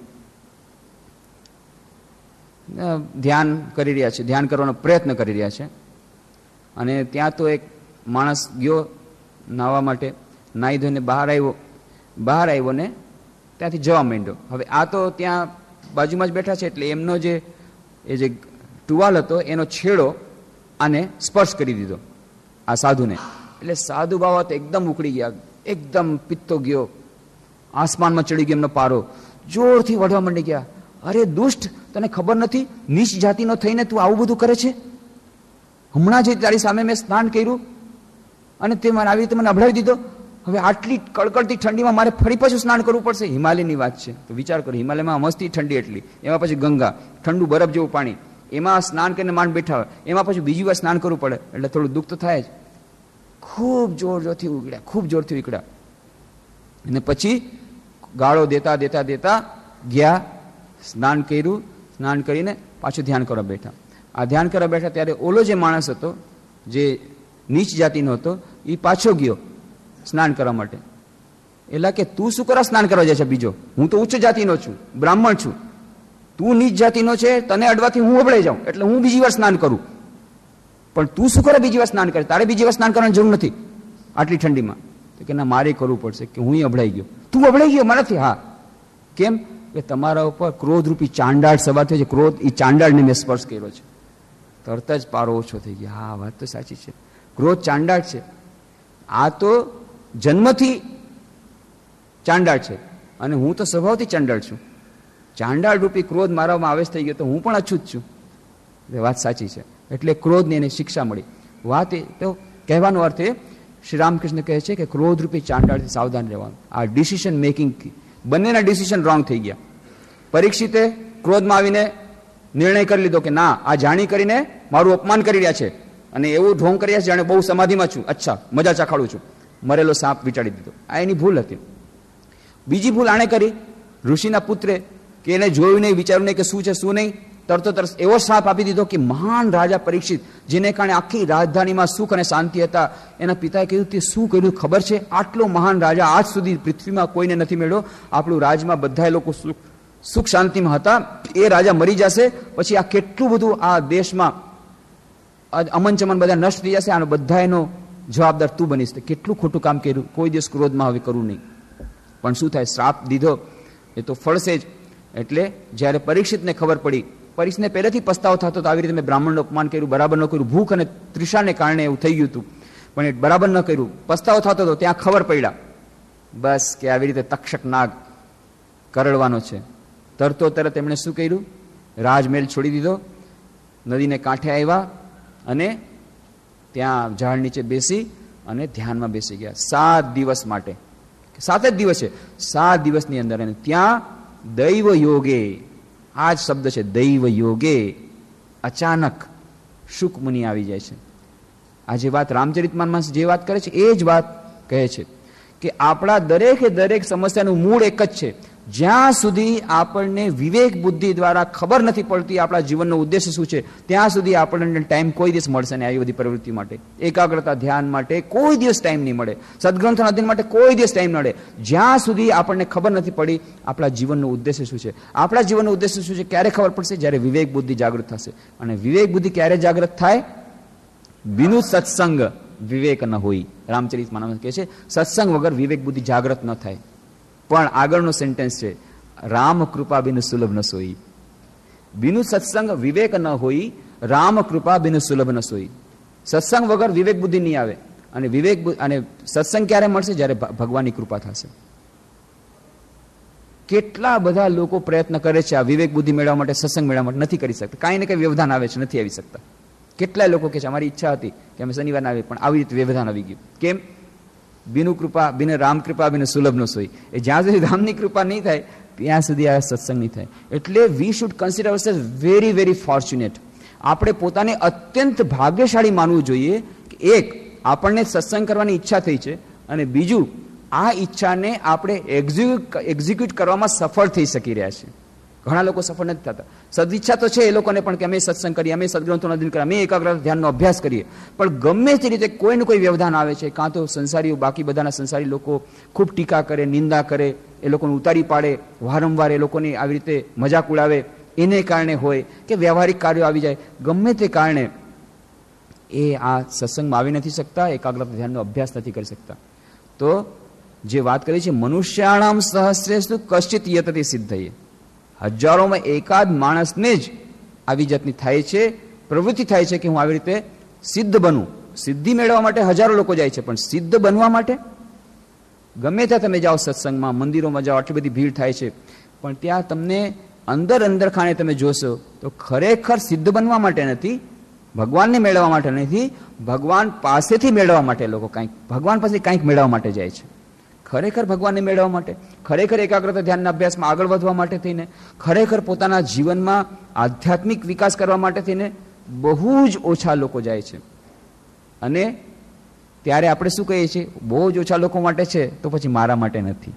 ધ્યાન કરી રહ્યા છે, ધ્યાન કરવાનો પ્રયત્ન કરી રહ્યા છે. અને ત્યાં તો એક માણસ ગયો નાહવા માટે. નાહી ધોઈને બહાર આવ્યો બહાર આવ્યો ને ત્યાંથી જવા માંડ્યો. હવે આ તો ત્યાં બાજુમાં જ બેઠા છે એટલે એમનો જે એ જે ટુવાલ હતો એનો છેડો આને સ્પર્શ કરી દીધો આ સાધુને. એટલે સાધુ બાવા તો એકદમ ઉકળી ગયા, એકદમ પિત્તો ગયો, આસમાનમાં ચડી ગયો એમનો પારો, જોરથી વઢવા માંડી ગયા. અરે દુષ્ટ, તને ખબર નથી નીચ જાતિનો થઈને તું આવું બધું કરે છે? હમણાં જ તારી સામે મેં સ્નાન કર્યું અને તે મને આવી રીતે મને અભડાવી દીધો. હવે આટલી કડકડતી ઠંડીમાં મારે ફરી પાછું સ્નાન કરવું પડશે? હિમાલયની વાત છે તો વિચાર કરો, હિમાલયમાં મસ્તી ઠંડી એટલી, એમાં પછી ગંગા, ઠંડુ બરફ જેવું પાણી, એમાં સ્નાન કરીને માંડ બેઠા હોય, એમાં પછી બીજી વાર સ્નાન કરવું પડે એટલે થોડું દુઃખ તો થાય જ. ખૂબ જોર જોરથી ઉકળ્યા, ખૂબ જોરથી ઉકળ્યા અને પછી ગાળો દેતા દેતા દેતા ગયા, સ્નાન કર્યું, સ્નાન કરીને પાછું ધ્યાન કરવા બેઠા. આ ધ્યાન કરવા બેઠા ત્યારે ઓલો જે માણસ હતો જે નીચ જાતિનો હતો એ પાછો ગયો સ્નાન કરવા માટે. એટલે કે તું શું કરવા સ્નાન કરવા જાય છે બીજો? હું તો ઉચ્ચ જાતિનો છું, બ્રાહ્મણ છું, તું નીચ જાતિનો છે, તને અડવાથી હું અબળાઈ જાઉં એટલે હું બીજી વાર સ્નાન કરું. પણ તું શું કરે બીજી વાર સ્નાન કરે? તારે બીજી વાર સ્નાન કરવાની જરૂર નથી આટલી ઠંડીમાં. તો કે ના, મારે કરવું પડશે. કે હું અબળાઈ ગયો. તું અબળાઈ ગયો? મારાથી. હા. કેમ? કે તમારા ઉપર ક્રોધરૂપી ચાંડાળ સવાર થયો છે. ક્રોધ એ ચાંડાળને મેં સ્પર્શ કર્યો છે. તરત જ પારો ઓછો થઈ ગયો. હા, વાત તો સાચી છે, ક્રોધ ચાંડાળ છે. આ તો જન્મથી ચાંડાળ છે અને હું તો સ્વભાવથી ચાંડાળ છું. ચાંડાળ રૂપી ક્રોધ મારામાં આવેશ થઈ ગયો તો હું પણ અછૂત છું. એ વાત સાચી છે. એટલે ક્રોધને એને શિક્ષા મળી. વાત એ તો કહેવાનો અર્થ એ શ્રી રામકૃષ્ણ કહે છે કે ક્રોધરૂપી ચાંડાળથી સાવધાન રહેવાનું. આ ડિસિઝન મેકિંગ, બંનેના ડિસિઝન રોંગ થઈ ગયા. પરીક્ષિતે ક્રોધમાં આવીને નિર્ણય કરી લીધો કે ના, આ જાણી કરીને મારું અપમાન કરી રહ્યા છે અને એવું ઢોંગ કરી રહ્યા છે જાણે બહુ સમાધિમાં છું, અચ્છા મજા ચાખાડું છું. મરેલો સાપ વિચારી દીધો. આ એની ભૂલ હતી. બીજી ભૂલ આણે કરી, ઋષિના પુત્રે, કે એને જોયું નહીં, વિચાર્યું નહીં કે શું છે શું નહીં, તરતો તરત એવો શ્રાપ આપી દીધો કે મહાન રાજા પરીક્ષિત, જેને કારણે આખી રાજધાનીમાં સુખ અને શાંતિ હતા, એના પિતાએ કહ્યું તે શું કર્યું ખબર છે? આટલો મહાન રાજા આજ સુધી પૃથ્વીમાં કોઈને નથી મળ્યો. આપણું રાજમાં બધા લોકો સુખ સુખ શાંતિમાં હતા, એ રાજા મરી જશે પછી આ કેટલું બધું આ દેશમાં અમન ચમન બધા નષ્ટ થઈ જશે, આનો બધા એનો જવાબદાર તું બનીશ. કેટલું ખોટું કામ કર્યું. કોઈ દિવસ ક્રોધમાં હવે કરવું નહીં. પણ શું થાય, શ્રાપ દીધો એ તો ફળશે જ. એટલે જ્યારે પરીક્ષિતને ખબર પડી, પરીક્ષિતને પહેલેથી પસ્તાવો થતો તો આવી રીતે મેં બ્રાહ્મણનું અપમાન કર્યું, બરાબર ન કર્યું, ભૂખ અને તૃષાને કારણે એવું થઈ ગયું હતું, પણ એ બરાબર ન કર્યું, પસ્તાવો થતો હતો. ત્યાં ખબર પડ્યા બસ કે આવી રીતે તક્ષક નાગ કરડવાનો છે. તરતો તરત એમણે શું કર્યું, રાજમહેલ છોડી દીધો, નદીને કાંઠે આવ્યા અને ત્યાં ઝાડ નીચે બેસી અને ધ્યાનમાં બેસી ગયા સાત દિવસ માટે. સાત જ દિવસ છે, સાત દિવસની અંદર અને ત્યાં દૈવ યોગે, આ જ શબ્દ છે દૈવ યોગે, અચાનક શુક મુનિ આવી જાય છે. આ જે વાત રામચરિતમાનસ જે વાત કરે છે એ જ વાત કહે છે કે આપણા દરેકે દરેક સમસ્યાનું મૂળ એક જ છે. જ્યાં સુધી આપણને વિવેક બુદ્ધિ દ્વારા ખબર નથી પડતી આપણા જીવનનો ઉદ્દેશ્ય શું છે, ત્યાં સુધી આપણને ટાઈમ કોઈ દિવસ મળશે નહીં. આવી બધી પ્રવૃત્તિ માટે, એકાગ્રતા ધ્યાન માટે કોઈ દિવસ ટાઈમ નહીં મળે, સદગ્રંથના અધ્યયન માટે કોઈ દિવસ ટાઈમ ન મળે, જ્યાં સુધી આપણને ખબર નથી પડી આપણા જીવનનો ઉદ્દેશ્ય શું છે. આપણા જીવનનો ઉદ્દેશ્ય શું છે ક્યારે ખબર પડશે? જ્યારે વિવેક બુદ્ધિ જાગૃત થશે. અને વિવેક બુદ્ધિ ક્યારે જાગૃત થાય? બિનુ સત્સંગ વિવેક ન હોય. રામચરિતમાનસ કહે છે સત્સંગ વગર વિવેક બુદ્ધિ જાગૃત ન થાય. પણ આગળનો સેન્ટેન્સ છે રામ કૃપા બિન સુલભ ન સોઈ. બિનુ સત્સંગ વિવેક ન હોય, રામ કૃપા બિન સુલભ ન સોઈ. સત્સંગ વગર વિવેક બુદ્ધિ નહીં આવે. અને વિવેક અને સત્સંગ ક્યારે મળશે? જ્યારે ભગવાનની કૃપા થશે. કેટલા બધા લોકો પ્રયત્ન કરે છે આ વિવેક બુદ્ધિ મેળવવા માટે, સત્સંગ મેળવવા માટે, નથી કરી શકતા. કાંઈ ને કંઈ વ્યવધાન આવે છે, નથી આવી શકતા. કેટલાય લોકો કે છે અમારી ઈચ્છા હતી કે અમે શનિવારના આવીએ, પણ આવી રીતે વ્યવધાન આવી ગયું. કેમ? બિનુ કૃપા બિન રામ કૃપા બિન સુલભ નો સોઈ. એ જ્યાં સુધી રામની કૃપા નહીં થાય ત્યાં સુધી આ સત્સંગ નહીં થાય. એટલે we should consider ourselves very very fortunate. આપણે પોતાને અત્યંત ભાગ્યશાળી માનવું જોઈએ કે એક, આપણને સત્સંગ કરવાની ઈચ્છા થઈ છે, અને બીજું, આ ઈચ્છાને આપણે એક્ઝિક્યુટ કરવામાં સફળ થઈ શકી રહ્યા છે. ઘણા લોકો સફળ નથી થતા. સદઈચ્છા તો છે એ લોકોને પણ કે અમે સત્સંગ કરીએ, અમે સદગ્રંથોનો અધ્યયન કરીએ, અમે એકાગ્રતા ધ્યાનનો અભ્યાસ કરીએ, પણ ગમે તે રીતે કોઈ ને કોઈ વ્યવધાન આવે છે. કાં તો સંસારીઓ, બાકી બધાના સંસારી લોકો ખૂબ ટીકા કરે, નિંદા કરે, એ લોકોને ઉતારી પાડે, વારંવાર એ લોકોની આવી રીતે મજાક ઉડાવે, એને કારણે હોય કે વ્યવહારિક કાર્યો આવી જાય, ગમે તે કારણે એ આ સત્સંગમાં આવી નથી શકતા, એકાગ્રતા ધ્યાનનો અભ્યાસ નથી કરી શકતા. તો જે વાત કરી છે મનુષ્યાણામ સહસ્રેષુ કશ્ચિત યતતિ સિદ્ધયે, હજારોમાં એકાદ માણસને જ આવી જાતની થાય છે, પ્રવૃત્તિ થાય છે કે હું આવી રીતે સિદ્ધ બનું. સિદ્ધિ મેળવવા માટે હજારો લોકો જાય છે, પણ સિદ્ધ બનવા માટે ગમે ત્યાં તમે જાઓ, સત્સંગમાં, મંદિરોમાં જાઓ, આટલી બધી ભીડ થાય છે, પણ ત્યાં તમને અંદર અંદર ખાને તમે જોશો તો ખરેખર સિદ્ધ બનવા માટે નથી, ભગવાનને મેળવવા માટે નથી, ભગવાન પાસેથી મેળવવા માટે લોકો કંઈક ભગવાન પાસે કંઈક મેળવવા માટે જાય છે. ખરેખર ભગવાનને મેળવવા માટે, ખરેખર એકાગ્રતા ધ્યાનના અભ્યાસમાં આગળ વધવા માટે થઈને, ખરેખર પોતાના જીવનમાં આધ્યાત્મિક વિકાસ કરવા માટે થઈને બહુ જ ઓછા લોકો જાય છે. અને ત્યારે આપણે શું કહીએ છીએ? બહુ જ ઓછા લોકો માટે છે, તો પછી મારા માટે નથી.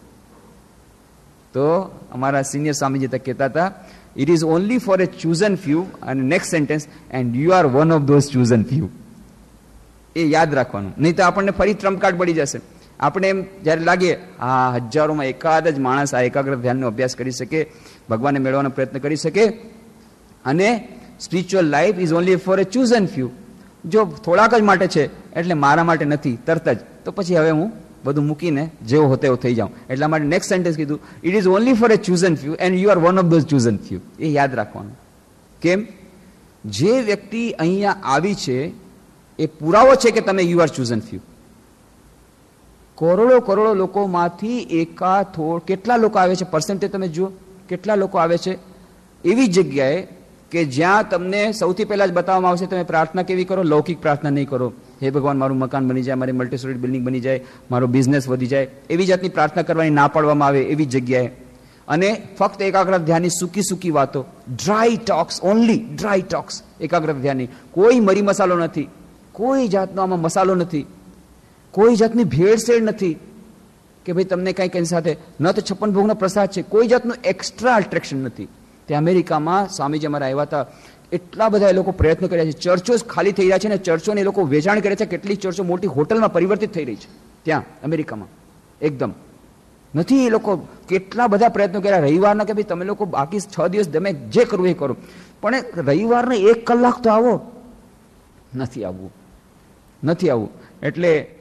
તો અમારા સિનિયર સ્વામીજી તો કહેતા હતા, it is only for a chosen few, અને next sentence, and you are one of those chosen few. એ યાદ રાખવાનું, નહીં તો આપણને ફરી ટ્રમ્પ કાર્ડ પડી જશે. આપણે એમ જ્યારે લાગે આ હજારોમાં એકાદ જ માણસ આ એકાગ્ર ધ્યાનનો અભ્યાસ કરી શકે, ભગવાનને મેળવવાનો પ્રયત્ન કરી શકે, અને spiritual life is only for a chosen few. જો થોડાક જ માટે છે એટલે મારા માટે નથી તરત જ, તો પછી હવે હું બધું મૂકીને જેવો હોતે એવો થઈ જાઉં. એટલા માટે નેક્સ્ટ સેન્ટેન્સ કીધું, it is only for a chosen few and you are one of those chosen few. એ યાદ રાખવાનું. કેમ? જે વ્યક્તિ અહીંયા આવી છે એ પુરાવો છે કે તમે યુ આર chosen few. કરોડો કરોડો લોકોમાંથી એકા થોડ કેટલા લોકો આવે છે, પર્સન્ટેજ તમે જુઓ, કેટલા લોકો આવે છે એવી જગ્યાએ કે જ્યાં તમને સૌથી પહેલા જ બતાવવામાં આવશે તમે પ્રાર્થના કેવી કરો, લૌકિક પ્રાર્થના નહીં કરો. હે ભગવાન, મારું મકાન બની જાય, મારી મલ્ટી સ્ટોરી બિલ્ડિંગ બની જાય, મારો બિઝનેસ વધી જાય, એવી જાતની પ્રાર્થના કરવાની ના પાડવામાં આવે એવી જગ્યાએ. અને ફક્ત એકાગ્ર ધ્યાનની સૂકી સૂકી વાતો, dry talks, only dry talks, એકાગ્ર ધ્યાનની કોઈ મરી મસાલો નથી, કોઈ જાતનો આમાં મસાલો નથી, કોઈ જાતની ભેળસેળ નથી કે ભાઈ તમને કંઈક એની સાથે, ન તો છપ્પન ભોગનો પ્રસાદ છે, કોઈ જાતનું એક્સ્ટ્રા અટ્રેક્શન નથી. તે અમેરિકામાં સ્વામીજી અમારા આવ્યા હતા, એટલા બધા એ લોકો પ્રયત્ન કર્યા છે, ચર્ચો ખાલી થઈ રહ્યા છે ને ચર્ચોને એ લોકો વેચાણ કરે છે, કેટલીક ચર્ચો મોટી હોટલમાં પરિવર્તિત થઈ રહી છે ત્યાં અમેરિકામાં. એકદમ નથી, એ લોકો કેટલા બધા પ્રયત્નો કર્યા રવિવારના કે ભાઈ તમે લોકો બાકી છ દિવસ તમે જે કરવું એ કરો, પણ રવિવારને એક કલાક તો આવો, નથી આવવું, નથી આવવું. એટલે